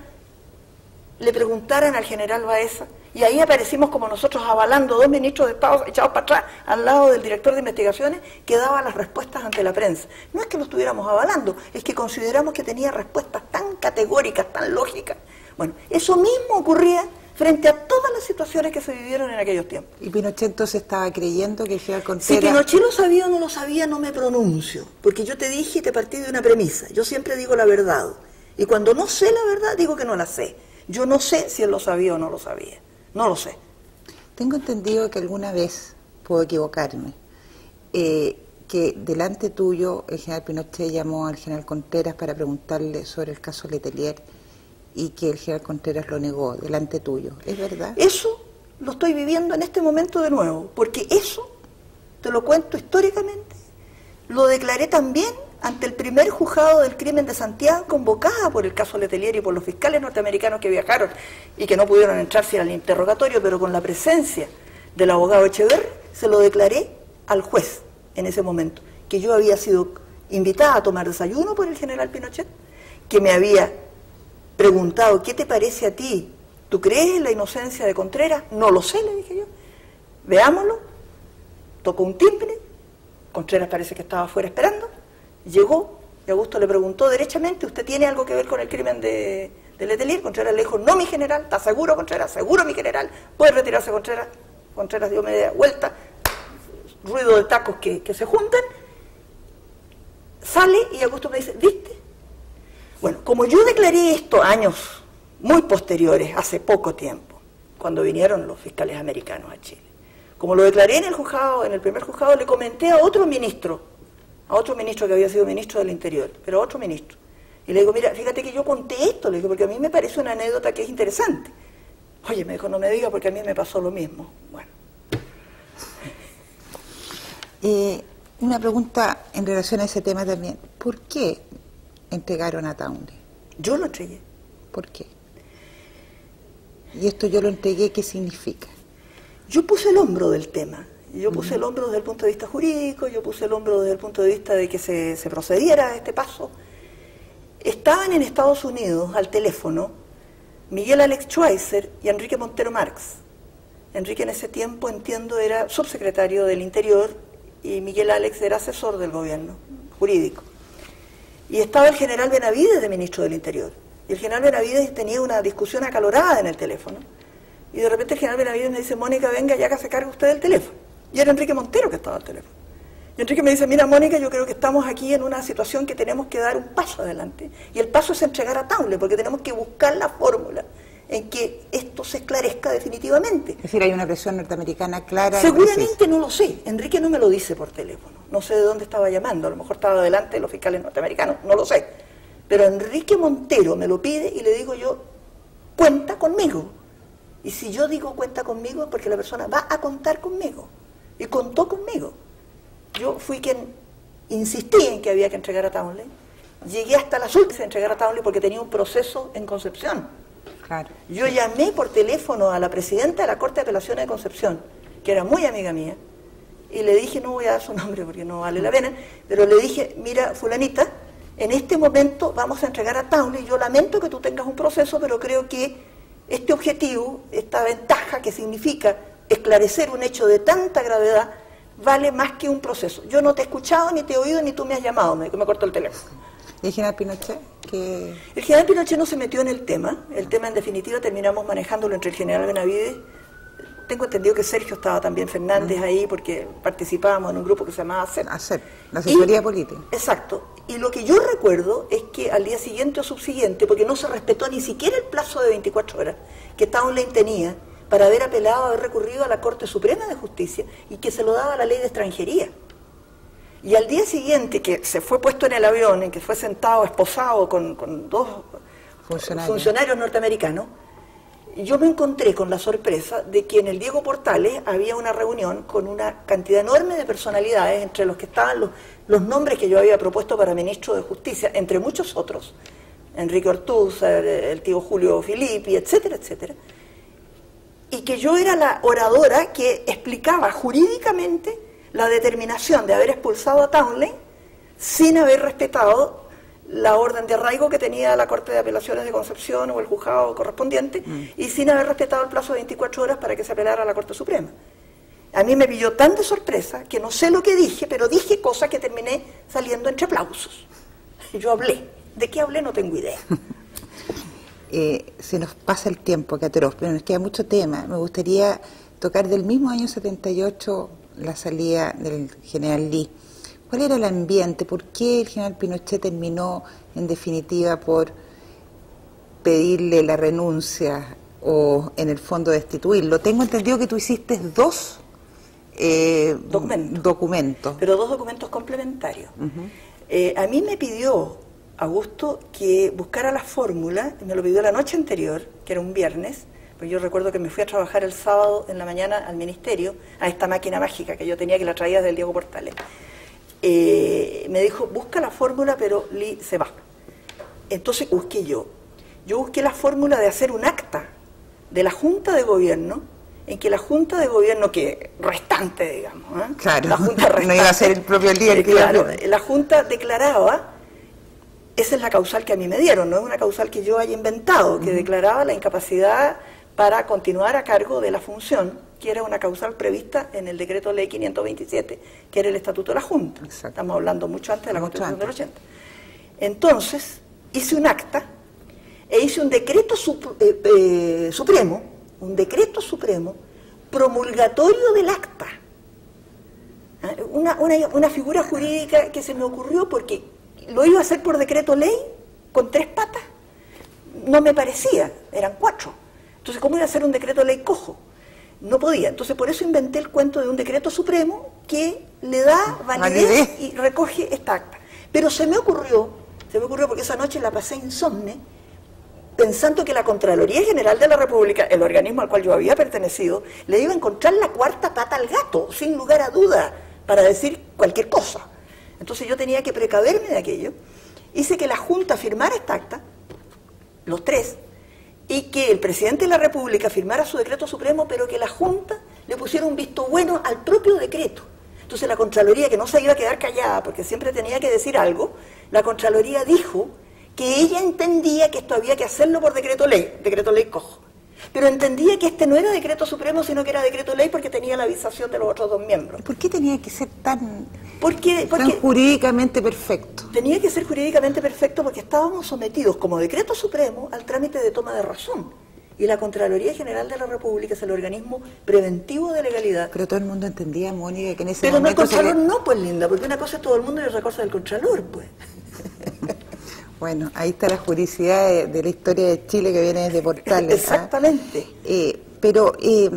le preguntaran al general Baeza, y ahí aparecimos como nosotros avalando dos ministros de Estado echados para atrás al lado del director de investigaciones que daba las respuestas ante la prensa. No es que lo estuviéramos avalando, es que consideramos que tenía respuestas tan categóricas, tan lógicas. Bueno, eso mismo ocurría frente a todas las situaciones que se vivieron en aquellos tiempos. ¿Y Pinochet entonces estaba creyendo que el general Contreras... Si Pinochet lo sabía o no lo sabía, no me pronuncio, porque yo te dije y te partí de una premisa. Yo siempre digo la verdad, y cuando no sé la verdad, digo que no la sé. Yo no sé si él lo sabía o no lo sabía. No lo sé. Tengo entendido que alguna vez, puedo equivocarme, eh, que delante tuyo el general Pinochet llamó al general Contreras para preguntarle sobre el caso Letelier y que el general Contreras lo negó delante tuyo. ¿Es verdad? Eso lo estoy viviendo en este momento de nuevo, porque eso, te lo cuento históricamente, lo declaré también ante el primer juzgado del crimen de Santiago, convocada por el caso Letelier y por los fiscales norteamericanos que viajaron y que no pudieron entrarse al interrogatorio, pero con la presencia del abogado Echeverri, se lo declaré al juez en ese momento, que yo había sido invitada a tomar desayuno por el general Pinochet, que me había preguntado, ¿qué te parece a ti? ¿Tú crees en la inocencia de Contreras? No lo sé, le dije yo. Veámoslo. Tocó un timbre, Contreras parece que estaba afuera esperando. Llegó y Augusto le preguntó derechamente, ¿usted tiene algo que ver con el crimen de, de Letelier? Contreras le dijo, no, mi general. ¿Está seguro, Contreras? Seguro, mi general. ¿Puede retirarse, Contreras? Contreras dio media vuelta, ruido de tacos que, que se juntan, sale y Augusto me dice, ¿viste? Bueno, como yo declaré esto años muy posteriores, hace poco tiempo, cuando vinieron los fiscales americanos a Chile, como lo declaré en el juzgado, en el primer juzgado, le comenté a otro ministro, a otro ministro que había sido ministro del Interior, pero a otro ministro. Y le digo, mira, fíjate que yo conté esto, le digo, porque a mí me parece una anécdota que es interesante. Oye, me dijo, no me diga porque a mí me pasó lo mismo. Bueno. Eh, una pregunta en relación a ese tema también. ¿Por qué entregaron a Townley? Yo lo entregué. ¿Por qué? Y esto yo lo entregué, ¿qué significa? Yo puse el hombro del tema. Yo puse uh-huh. el hombro desde el punto de vista jurídico, yo puse el hombro desde el punto de vista de que se, se procediera a este paso. Estaban en Estados Unidos al teléfono Miguel Alex Schweitzer y Enrique Montero Marx. Enrique en ese tiempo, entiendo, era subsecretario del Interior y Miguel Alex era asesor del gobierno jurídico. Y estaba el general Benavides de ministro del Interior. Y el general Benavides tenía una discusión acalorada en el teléfono. Y de repente el general Benavides me dice, Mónica, venga, ya que se cargue usted del teléfono. Y era Enrique Montero que estaba al teléfono. Y Enrique me dice, mira, Mónica, yo creo que estamos aquí en una situación que tenemos que dar un paso adelante. Y el paso es entregar a Townley, porque tenemos que buscar la fórmula en que esto se esclarezca definitivamente. Es decir, hay una presión norteamericana clara. Seguramente no lo sé. Enrique no me lo dice por teléfono. No sé de dónde estaba llamando. A lo mejor estaba delante de los fiscales norteamericanos. No lo sé. Pero Enrique Montero me lo pide y le digo yo, cuenta conmigo. Y si yo digo cuenta conmigo es porque la persona va a contar conmigo. Y contó conmigo. Yo fui quien insistí en que había que entregar a Townley. Llegué hasta las últimas a entregar a Townley porque tenía un proceso en Concepción. Claro. Yo llamé por teléfono a la presidenta de la Corte de Apelaciones de Concepción, que era muy amiga mía, y le dije, no voy a dar su nombre porque no vale la pena, pero le dije, mira, fulanita, en este momento vamos a entregar a Townley, yo lamento que tú tengas un proceso, pero creo que este objetivo, esta ventaja que significa esclarecer un hecho de tanta gravedad, vale más que un proceso. Yo no te he escuchado, ni te he oído, ni tú me has llamado, me, me cortó el teléfono. ¿Y el general Pinochet? Que... El general Pinochet no se metió en el tema, el tema en definitiva terminamos manejándolo entre el general Benavides. Tengo entendido que Sergio estaba también, Fernández, uh-huh. ahí, porque participábamos en un grupo que se llamaba ASEP. ASEP, la asesoría y, política. Exacto. Y lo que yo recuerdo es que al día siguiente o subsiguiente, porque no se respetó ni siquiera el plazo de veinticuatro horas que Townley tenía para haber apelado, haber recurrido a la Corte Suprema de Justicia y que se lo daba la ley de extranjería. Y al día siguiente que se fue puesto en el avión, en que fue sentado, esposado con, con dos funcionarios. funcionarios norteamericanos, yo me encontré con la sorpresa de que en el Diego Portales había una reunión con una cantidad enorme de personalidades, entre los que estaban los, los nombres que yo había propuesto para ministro de Justicia, entre muchos otros, Enrique Ortúzar, el tío Julio Filippi, etcétera, etcétera, y que yo era la oradora que explicaba jurídicamente la determinación de haber expulsado a Townley sin haber respetado la orden de arraigo que tenía la Corte de Apelaciones de Concepción o el juzgado correspondiente, mm. y sin haber respetado el plazo de veinticuatro horas para que se apelara a la Corte Suprema. A mí me pilló tan de sorpresa que no sé lo que dije, pero dije cosas que terminé saliendo entre aplausos. Yo hablé. ¿De qué hablé? No tengo idea. Eh, se nos pasa el tiempo, que atroz, pero nos queda mucho tema. Me gustaría tocar del mismo año setenta y ocho la salida del general Lee. ¿Cuál era el ambiente? ¿Por qué el general Pinochet terminó, en definitiva, por pedirle la renuncia o, en el fondo, destituirlo? Tengo entendido que tú hiciste dos eh, documentos. documentos. Pero dos documentos complementarios. Uh-huh. eh, a mí me pidió Augusto que buscara la fórmula, me lo pidió la noche anterior, que era un viernes, pues yo recuerdo que me fui a trabajar el sábado en la mañana al ministerio, a esta máquina mágica que yo tenía, que la traía del Diego Portales. Eh, me dijo, busca la fórmula, pero Lee se va. Entonces busqué yo. Yo busqué la fórmula de hacer un acta de la Junta de Gobierno, en que la Junta de Gobierno, que restante, digamos, ¿eh? Claro, la Junta restante, no iba a ser el propio líder. Eh, claro, la Junta declaraba, esa es la causal que a mí me dieron, no es una causal que yo haya inventado, que uh-huh. declaraba la incapacidad para continuar a cargo de la función, que era una causal prevista en el decreto ley quinientos veintisiete, que era el estatuto de la Junta. Exacto. Estamos hablando mucho antes de la mucho Constitución antes. del ochenta. Entonces, hice un acta e hice un decreto sup eh, eh, supremo, un decreto supremo promulgatorio del acta. Una, una, una figura jurídica que se me ocurrió porque lo iba a hacer por decreto ley, con tres patas, no me parecía, eran cuatro. Entonces, ¿cómo iba a hacer un decreto ley cojo? No podía. Entonces, por eso inventé el cuento de un decreto supremo que le da validez, validez. y recoge esta acta. Pero se me ocurrió, se me ocurrió porque esa noche la pasé insomne, pensando que la Contraloría General de la República, el organismo al cual yo había pertenecido, le iba a encontrar la cuarta pata al gato, sin lugar a duda, para decir cualquier cosa. Entonces yo tenía que precaverme de aquello. Hice que la Junta firmara esta acta, los tres, y que el presidente de la República firmara su decreto supremo, pero que la Junta le pusiera un visto bueno al propio decreto. Entonces la Contraloría, que no se iba a quedar callada, porque siempre tenía que decir algo, la Contraloría dijo que ella entendía que esto había que hacerlo por decreto ley, decreto ley cojo. Pero entendía que este no era decreto supremo, sino que era decreto ley porque tenía la avisación de los otros dos miembros. ¿Por qué tenía que ser tan, porque, porque tan jurídicamente perfecto? Tenía que ser jurídicamente perfecto porque estábamos sometidos como decreto supremo al trámite de toma de razón. Y la Contraloría General de la República es el organismo preventivo de legalidad. Pero todo el mundo entendía, Mónica, que en ese Pero momento... Pero no, el Contralor le... no, pues linda, porque una cosa es todo el mundo y otra cosa es el Contralor, pues. Bueno, ahí está la juridicidad de, de la historia de Chile que viene desde Portales. Exactamente. ¿Ah? Eh, pero, eh,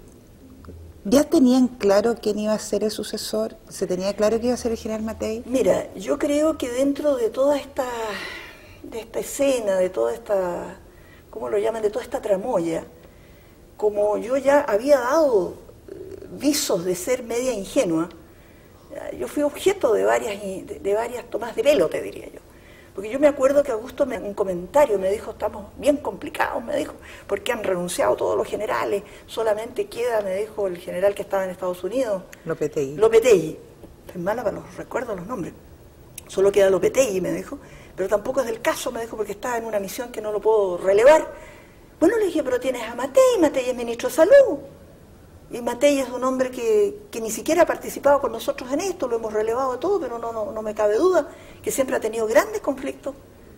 ¿ya tenían claro quién iba a ser el sucesor? ¿Se tenía claro que iba a ser el general Matei? Mira, yo creo que dentro de toda esta, de esta escena, de toda esta, ¿cómo lo llaman?, de toda esta tramoya, como yo ya había dado visos de ser media ingenua, yo fui objeto de varias, de, de varias tomas de pelo, te diría yo. Porque yo me acuerdo que Augusto en un comentario me dijo, estamos bien complicados, me dijo, porque han renunciado todos los generales, solamente queda, me dijo, el general que estaba en Estados Unidos. Lopetegui. Lopetegui. Es mala para los recuerdos, los nombres. solo queda Lopetegui, me dijo, pero tampoco es del caso, me dijo, porque estaba en una misión que no lo puedo relevar. Bueno, le dije, pero tienes a Matei, Matei es ministro de Salud, y Matei es un hombre que, que ni siquiera ha participado con nosotros en esto, lo hemos relevado todo, pero no, no, no me cabe duda que siempre ha tenido grandes conflictos.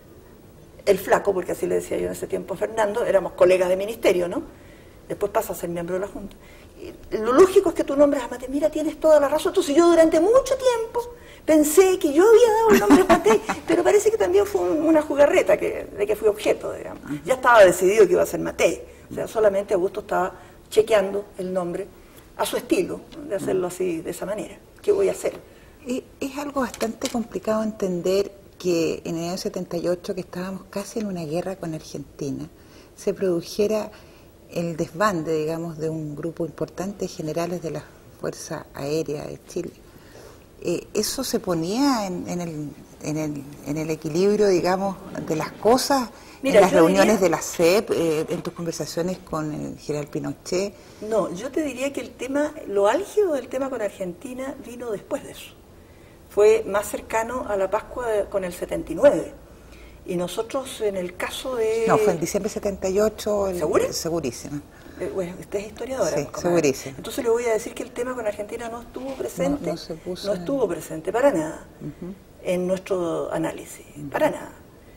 El flaco, porque así le decía yo en ese tiempo a Fernando, éramos colegas de ministerio, ¿no? Después pasa a ser miembro de la Junta. Y lo lógico es que tú nombres a Matei, mira, tienes toda la razón. Entonces yo durante mucho tiempo pensé que yo había dado el nombre a Matei, pero parece que también fue una jugarreta que, de que fui objeto, digamos. Ya estaba decidido que iba a ser Matei, o sea, solamente Augusto estaba chequeando el nombre a su estilo, de hacerlo así, de esa manera. ¿Qué voy a hacer? Es algo bastante complicado entender que en el año setenta y ocho, que estábamos casi en una guerra con Argentina, se produjera el desbande, digamos, de un grupo importante de generales de la Fuerza Aérea de Chile. Eh, ¿Eso se ponía en, en, el, en, el, en el equilibrio, digamos, de las cosas? Mira, en las reuniones diría, de la C E P, eh, en tus conversaciones con el general Pinochet. No, yo te diría que el tema, lo álgido del tema con Argentina vino después de eso. Fue más cercano a la Pascua de, con el setenta y nueve. Y nosotros en el caso de... No, fue en diciembre del setenta y ocho. El, ¿Segura? Segurísimo. Eh, bueno, usted es historiadora. Sí, segurísimo. Entonces le voy a decir que el tema con Argentina no estuvo presente. No, no, se puso no estuvo presente para nada uh-huh. en nuestro análisis, uh-huh. para nada.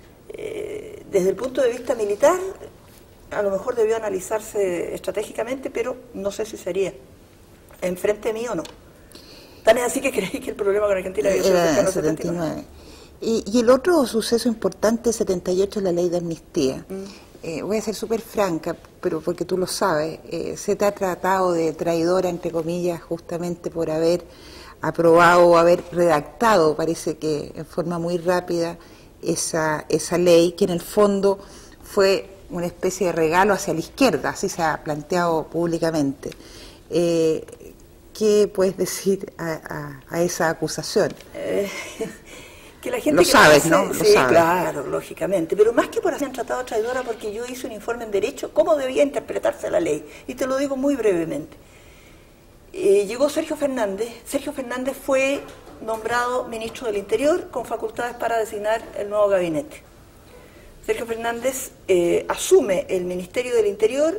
Eh, desde el punto de vista militar, a lo mejor debió analizarse estratégicamente, pero no sé si sería enfrente mío o no. Tan es así que creí que el problema con Argentina había sido cercano al setenta y nueve. Y, y el otro suceso importante del setenta y ocho es la ley de amnistía. Mm. Eh, voy a ser súper franca, pero porque tú lo sabes, eh, se te ha tratado de traidora, entre comillas, justamente por haber aprobado o haber redactado, parece que en forma muy rápida, esa, esa ley, que en el fondo fue una especie de regalo hacia la izquierda, así se ha planteado públicamente. Eh, ¿Qué puedes decir a, a, a esa acusación? Eh, que la gente lo que sabes, lo hace, ¿no? Lo sí, sabes. Claro, lógicamente. Pero más que por hacer un tratado de traidora, porque yo hice un informe en Derecho, cómo debía interpretarse la ley. Y te lo digo muy brevemente. Eh, llegó Sergio Fernández. Sergio Fernández fue nombrado ministro del Interior con facultades para designar el nuevo gabinete. Sergio Fernández eh, asume el Ministerio del Interior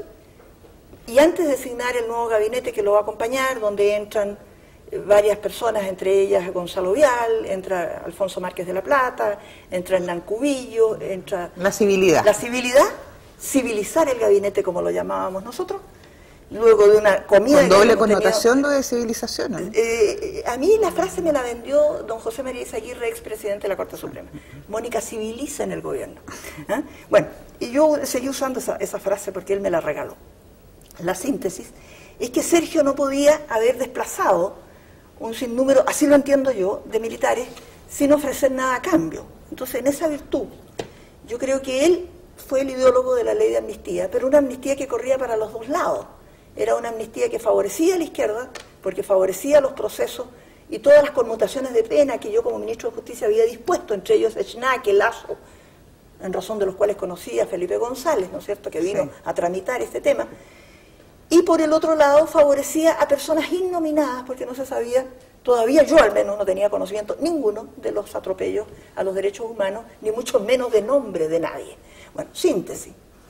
y antes de designar el nuevo gabinete que lo va a acompañar, donde entran varias personas, entre ellas Gonzalo Vial, entra Alfonso Márquez de la Plata, entra Hernán Cubillo, entra... La civilidad. La civilidad, civilizar el gabinete como lo llamábamos nosotros, luego de una comida... Con doble connotación lo de civilización, ¿no? Eh, a mí la frase me la vendió don José María Izaguirre, expresidente de la Corte Suprema. Mónica civiliza en el gobierno. ¿Eh? Bueno, y yo seguí usando esa, esa frase porque él me la regaló. La síntesis es que Sergio no podía haber desplazado un sinnúmero, así lo entiendo yo, de militares sin ofrecer nada a cambio. Entonces, en esa virtud, yo creo que él fue el ideólogo de la ley de amnistía, pero una amnistía que corría para los dos lados. Era una amnistía que favorecía a la izquierda, porque favorecía los procesos y todas las conmutaciones de pena que yo como ministro de Justicia había dispuesto, entre ellos Echnaque, Lazo, en razón de los cuales conocía a Felipe González, ¿no es cierto?, que vino sí. a tramitar este tema. Y por el otro lado favorecía a personas innominadas, porque no se sabía, todavía yo al menos no tenía conocimiento ninguno de los atropellos a los derechos humanos, ni mucho menos de nombre de nadie. Bueno, síntesis.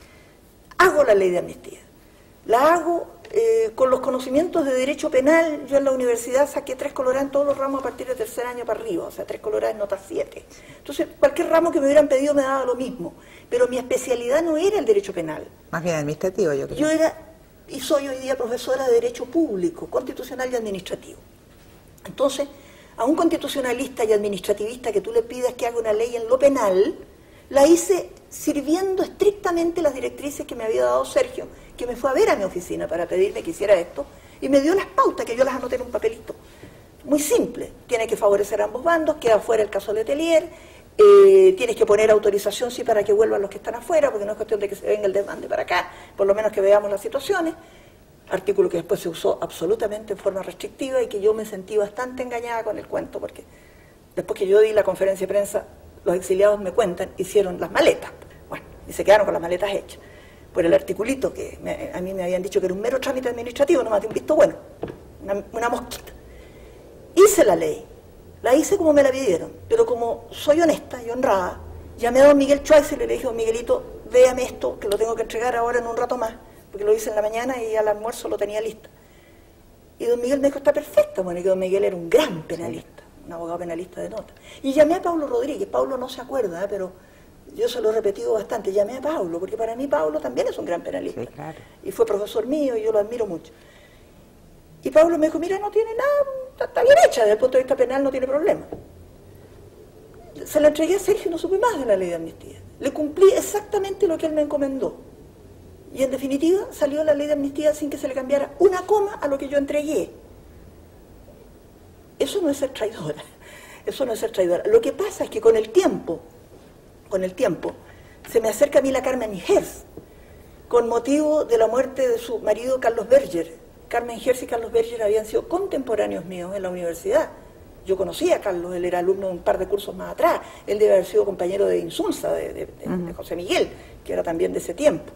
Hago la ley de amnistía. La hago eh, con los conocimientos de derecho penal. Yo en la universidad saqué tres coloradas en todos los ramos a partir del tercer año para arriba, o sea, tres coloradas en nota siete. Entonces, cualquier ramo que me hubieran pedido me daba lo mismo. Pero mi especialidad no era el derecho penal. Más bien administrativo, yo creo. Yo era... y soy hoy día profesora de Derecho Público, Constitucional y Administrativo. Entonces, a un constitucionalista y administrativista que tú le pidas que haga una ley en lo penal, la hice sirviendo estrictamente las directrices que me había dado Sergio, que me fue a ver a mi oficina para pedirme que hiciera esto, y me dio las pautas que yo las anoté en un papelito. Muy simple, tiene que favorecer a ambos bandos, queda fuera el caso Letelier, Eh, tienes que poner autorización sí para que vuelvan los que están afuera, porque no es cuestión de que se venga el demande para acá, por lo menos que veamos las situaciones. Artículo que después se usó absolutamente en forma restrictiva y que yo me sentí bastante engañada con el cuento, porque después que yo di la conferencia de prensa, los exiliados me cuentan, hicieron las maletas, bueno, y se quedaron con las maletas hechas por el articulito que me, a mí me habían dicho que era un mero trámite administrativo, nomás de un visto bueno, una, una mosquita. Hice la ley, La hice como me la pidieron, pero como soy honesta y honrada, llamé a don Miguel Schweitzer y le dije, don Miguelito, véame esto, que lo tengo que entregar ahora en un rato más, porque lo hice en la mañana y al almuerzo lo tenía listo. Y don Miguel me dijo, está perfecto, bueno, y don Miguel era un gran penalista, un abogado penalista de nota. Y llamé a Pablo Rodríguez, Pablo no se acuerda, ¿eh? Pero yo se lo he repetido bastante, llamé a Pablo, porque para mí Pablo también es un gran penalista. Sí, claro. Y fue profesor mío y yo lo admiro mucho. Y Pablo me dijo, mira, no tiene nada, está, está bien hecha, desde el punto de vista penal no tiene problema. Se la entregué a Sergio y no supe más de la ley de amnistía. Le cumplí exactamente lo que él me encomendó. Y en definitiva salió la ley de amnistía sin que se le cambiara una coma a lo que yo entregué. Eso no es ser traidora, eso no es ser traidora. Lo que pasa es que con el tiempo, con el tiempo, se me acerca a mí la Carmen Ingers, con motivo de la muerte de su marido Carlos Berger. Carmen Ingers y Carlos Berger habían sido contemporáneos míos en la universidad. Yo conocía a Carlos, él era alumno de un par de cursos más atrás, él debe haber sido compañero de Insulza, de, de, de, uh-huh. de José Miguel, que era también de ese tiempo.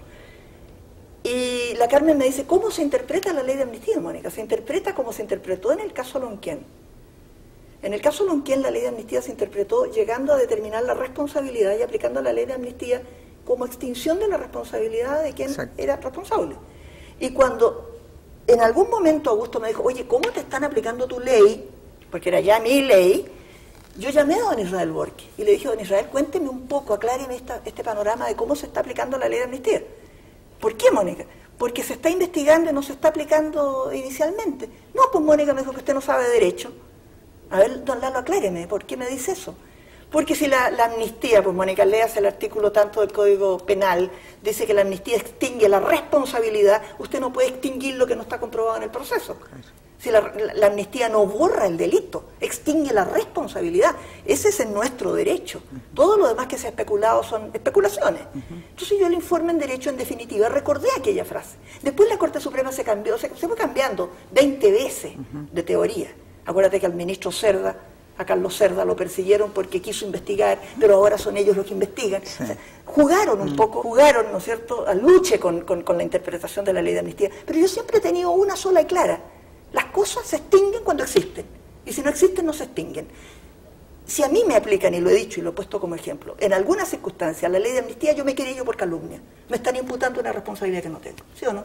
Y la Carmen me dice, ¿cómo se interpreta la ley de amnistía, Mónica? Se interpreta como se interpretó en el caso Lonquén. En el caso Lonquén la ley de amnistía se interpretó llegando a determinar la responsabilidad y aplicando la ley de amnistía como extinción de la responsabilidad de quien Exacto. era responsable. Y cuando en algún momento Augusto me dijo, oye, ¿cómo te están aplicando tu ley? Porque era ya mi ley. Yo llamé a don Israel Borque y le dije, don Israel, cuénteme un poco, acláreme esta, este panorama de cómo se está aplicando la ley de amnistía. ¿Por qué, Mónica? Porque se está investigando y no se está aplicando inicialmente. No, pues Mónica me dijo que usted no sabe de derecho. A ver, don Lalo, acláreme, ¿por qué me dice eso? Porque si la, la amnistía, pues Mónica, leas el artículo tanto del Código Penal, dice que la amnistía extingue la responsabilidad, usted no puede extinguir lo que no está comprobado en el proceso. Si la, la, la amnistía no borra el delito, extingue la responsabilidad. Ese es el nuestro derecho. Todo lo demás que se ha especulado son especulaciones. Entonces yo el informe en derecho, en definitiva, recordé aquella frase. Después la Corte Suprema se cambió, se, se fue cambiando veinte veces de teoría. Acuérdate que al ministro Cerda, a Carlos Cerda, lo persiguieron porque quiso investigar, pero ahora son ellos los que investigan. Sí. O sea, jugaron un poco, jugaron, ¿no es cierto?, a luche con, con, con la interpretación de la ley de amnistía. Pero yo siempre he tenido una sola y clara. Las cosas se extinguen cuando existen, y si no existen, no se extinguen. Si a mí me aplican, y lo he dicho y lo he puesto como ejemplo, en algunas circunstancias la ley de amnistía, yo me querello por calumnia. Me están imputando una responsabilidad que no tengo, ¿sí o no?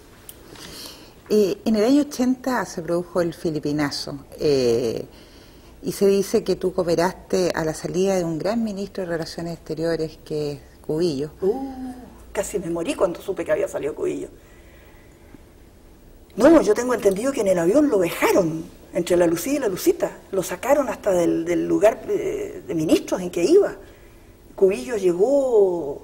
Eh, en el año ochenta se produjo el Filipinazo, eh, y se dice que tú cooperaste a la salida de un gran ministro de Relaciones Exteriores, que es Cubillo. Uh, casi me morí cuando supe que había salido Cubillo. No, yo tengo entendido que en el avión lo dejaron entre la Lucía y la Lucita, lo sacaron hasta del, del lugar de, de ministros en que iba. Cubillo llegó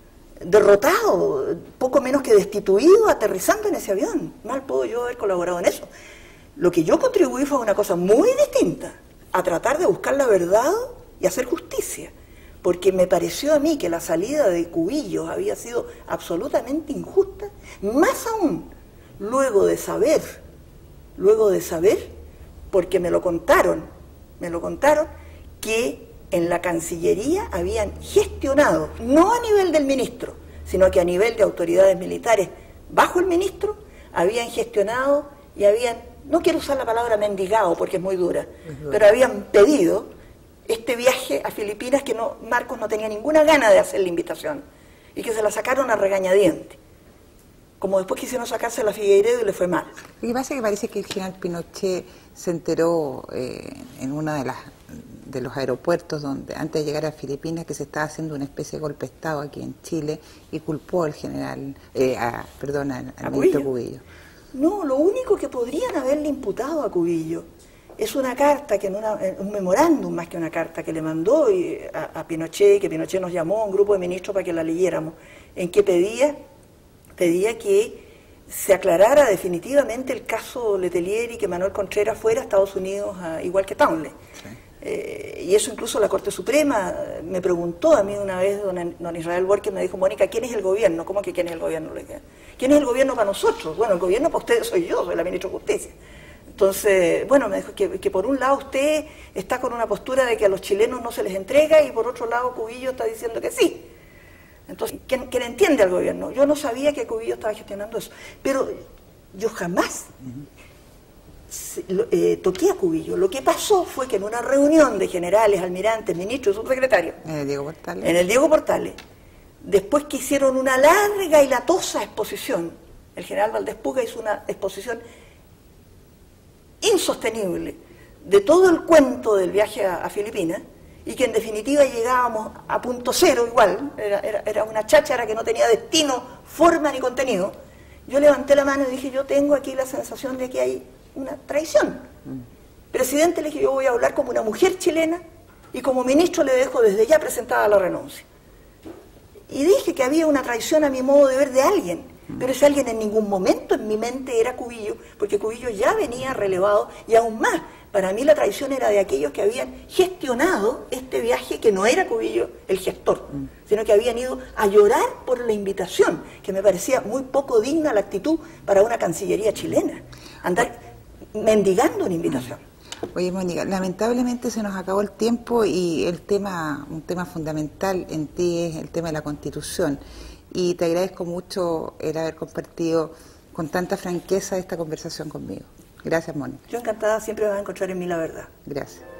derrotado, poco menos que destituido, aterrizando en ese avión. Mal puedo yo haber colaborado en eso. Lo que yo contribuí fue una cosa muy distinta, a tratar de buscar la verdad y hacer justicia, porque me pareció a mí que la salida de Cubillo había sido absolutamente injusta, más aún luego de saber, luego de saber, porque me lo contaron, me lo contaron, que en la Cancillería habían gestionado, no a nivel del ministro, sino que a nivel de autoridades militares bajo el ministro, habían gestionado y habían, no quiero usar la palabra mendigado porque es muy dura, es dura. pero habían pedido este viaje a Filipinas que no, Marcos no tenía ninguna gana de hacer la invitación y que se la sacaron a regañadientes. Como después quisieron sacarse la Figueiredo y le fue mal. Lo que pasa es que parece que el general Pinochet se enteró eh, en uno de, las, de los aeropuertos donde antes de llegar a Filipinas que se estaba haciendo una especie de golpe de Estado aquí en Chile y culpó al general, eh, a, perdón, al, al ministro Cubillo. No, lo único que podrían haberle imputado a Cubillo es una carta, que en una, un memorándum más que una carta que le mandó a, a Pinochet, que Pinochet nos llamó a un grupo de ministros para que la leyéramos, en que pedía... pedía que se aclarara definitivamente el caso Letelier y que Manuel Contreras fuera a Estados Unidos, a, igual que Townley. Sí. Eh, y eso incluso la Corte Suprema me preguntó a mí una vez, don, don Israel Borque me dijo, Mónica, ¿quién es el gobierno? ¿Cómo que quién es el gobierno? ¿Quién es el gobierno para nosotros? Bueno, el gobierno para ustedes soy yo, soy la ministra de Justicia. Entonces, bueno, me dijo que, que por un lado usted está con una postura de que a los chilenos no se les entrega y por otro lado Cubillo está diciendo que sí. Entonces, ¿quién, ¿quién entiende al gobierno? Yo no sabía que Cubillo estaba gestionando eso, pero yo jamás, eh, toqué a Cubillo. Lo que pasó fue que en una reunión de generales, almirantes, ministros, subsecretarios, En el Diego Portales. en el Diego Portales, después que hicieron una larga y latosa exposición, el general Valdés Puga hizo una exposición insostenible de todo el cuento del viaje a, a Filipinas, y que en definitiva llegábamos a punto cero igual, era, era, era una cháchara que no tenía destino, forma ni contenido. Yo levanté la mano y dije, yo tengo aquí la sensación de que hay una traición. Mm. Presidente, le dije, yo voy a hablar como una mujer chilena y como ministro le dejo desde ya presentada la renuncia. Y dije que había una traición a mi modo de ver de alguien, mm. pero ese alguien en ningún momento en mi mente era Cubillo, porque Cubillo ya venía relevado y aún más. Para mí la traición era de aquellos que habían gestionado este viaje, que no era Cubillo el gestor, mm. sino que habían ido a llorar por la invitación, que me parecía muy poco digna la actitud para una Cancillería chilena, andar mendigando una invitación. Oye, Mónica, lamentablemente se nos acabó el tiempo y el tema, un tema fundamental en ti es el tema de la Constitución, y te agradezco mucho el haber compartido con tanta franqueza esta conversación conmigo. Gracias, Mónica. Yo encantada, siempre me va a encontrar en mí la verdad. Gracias.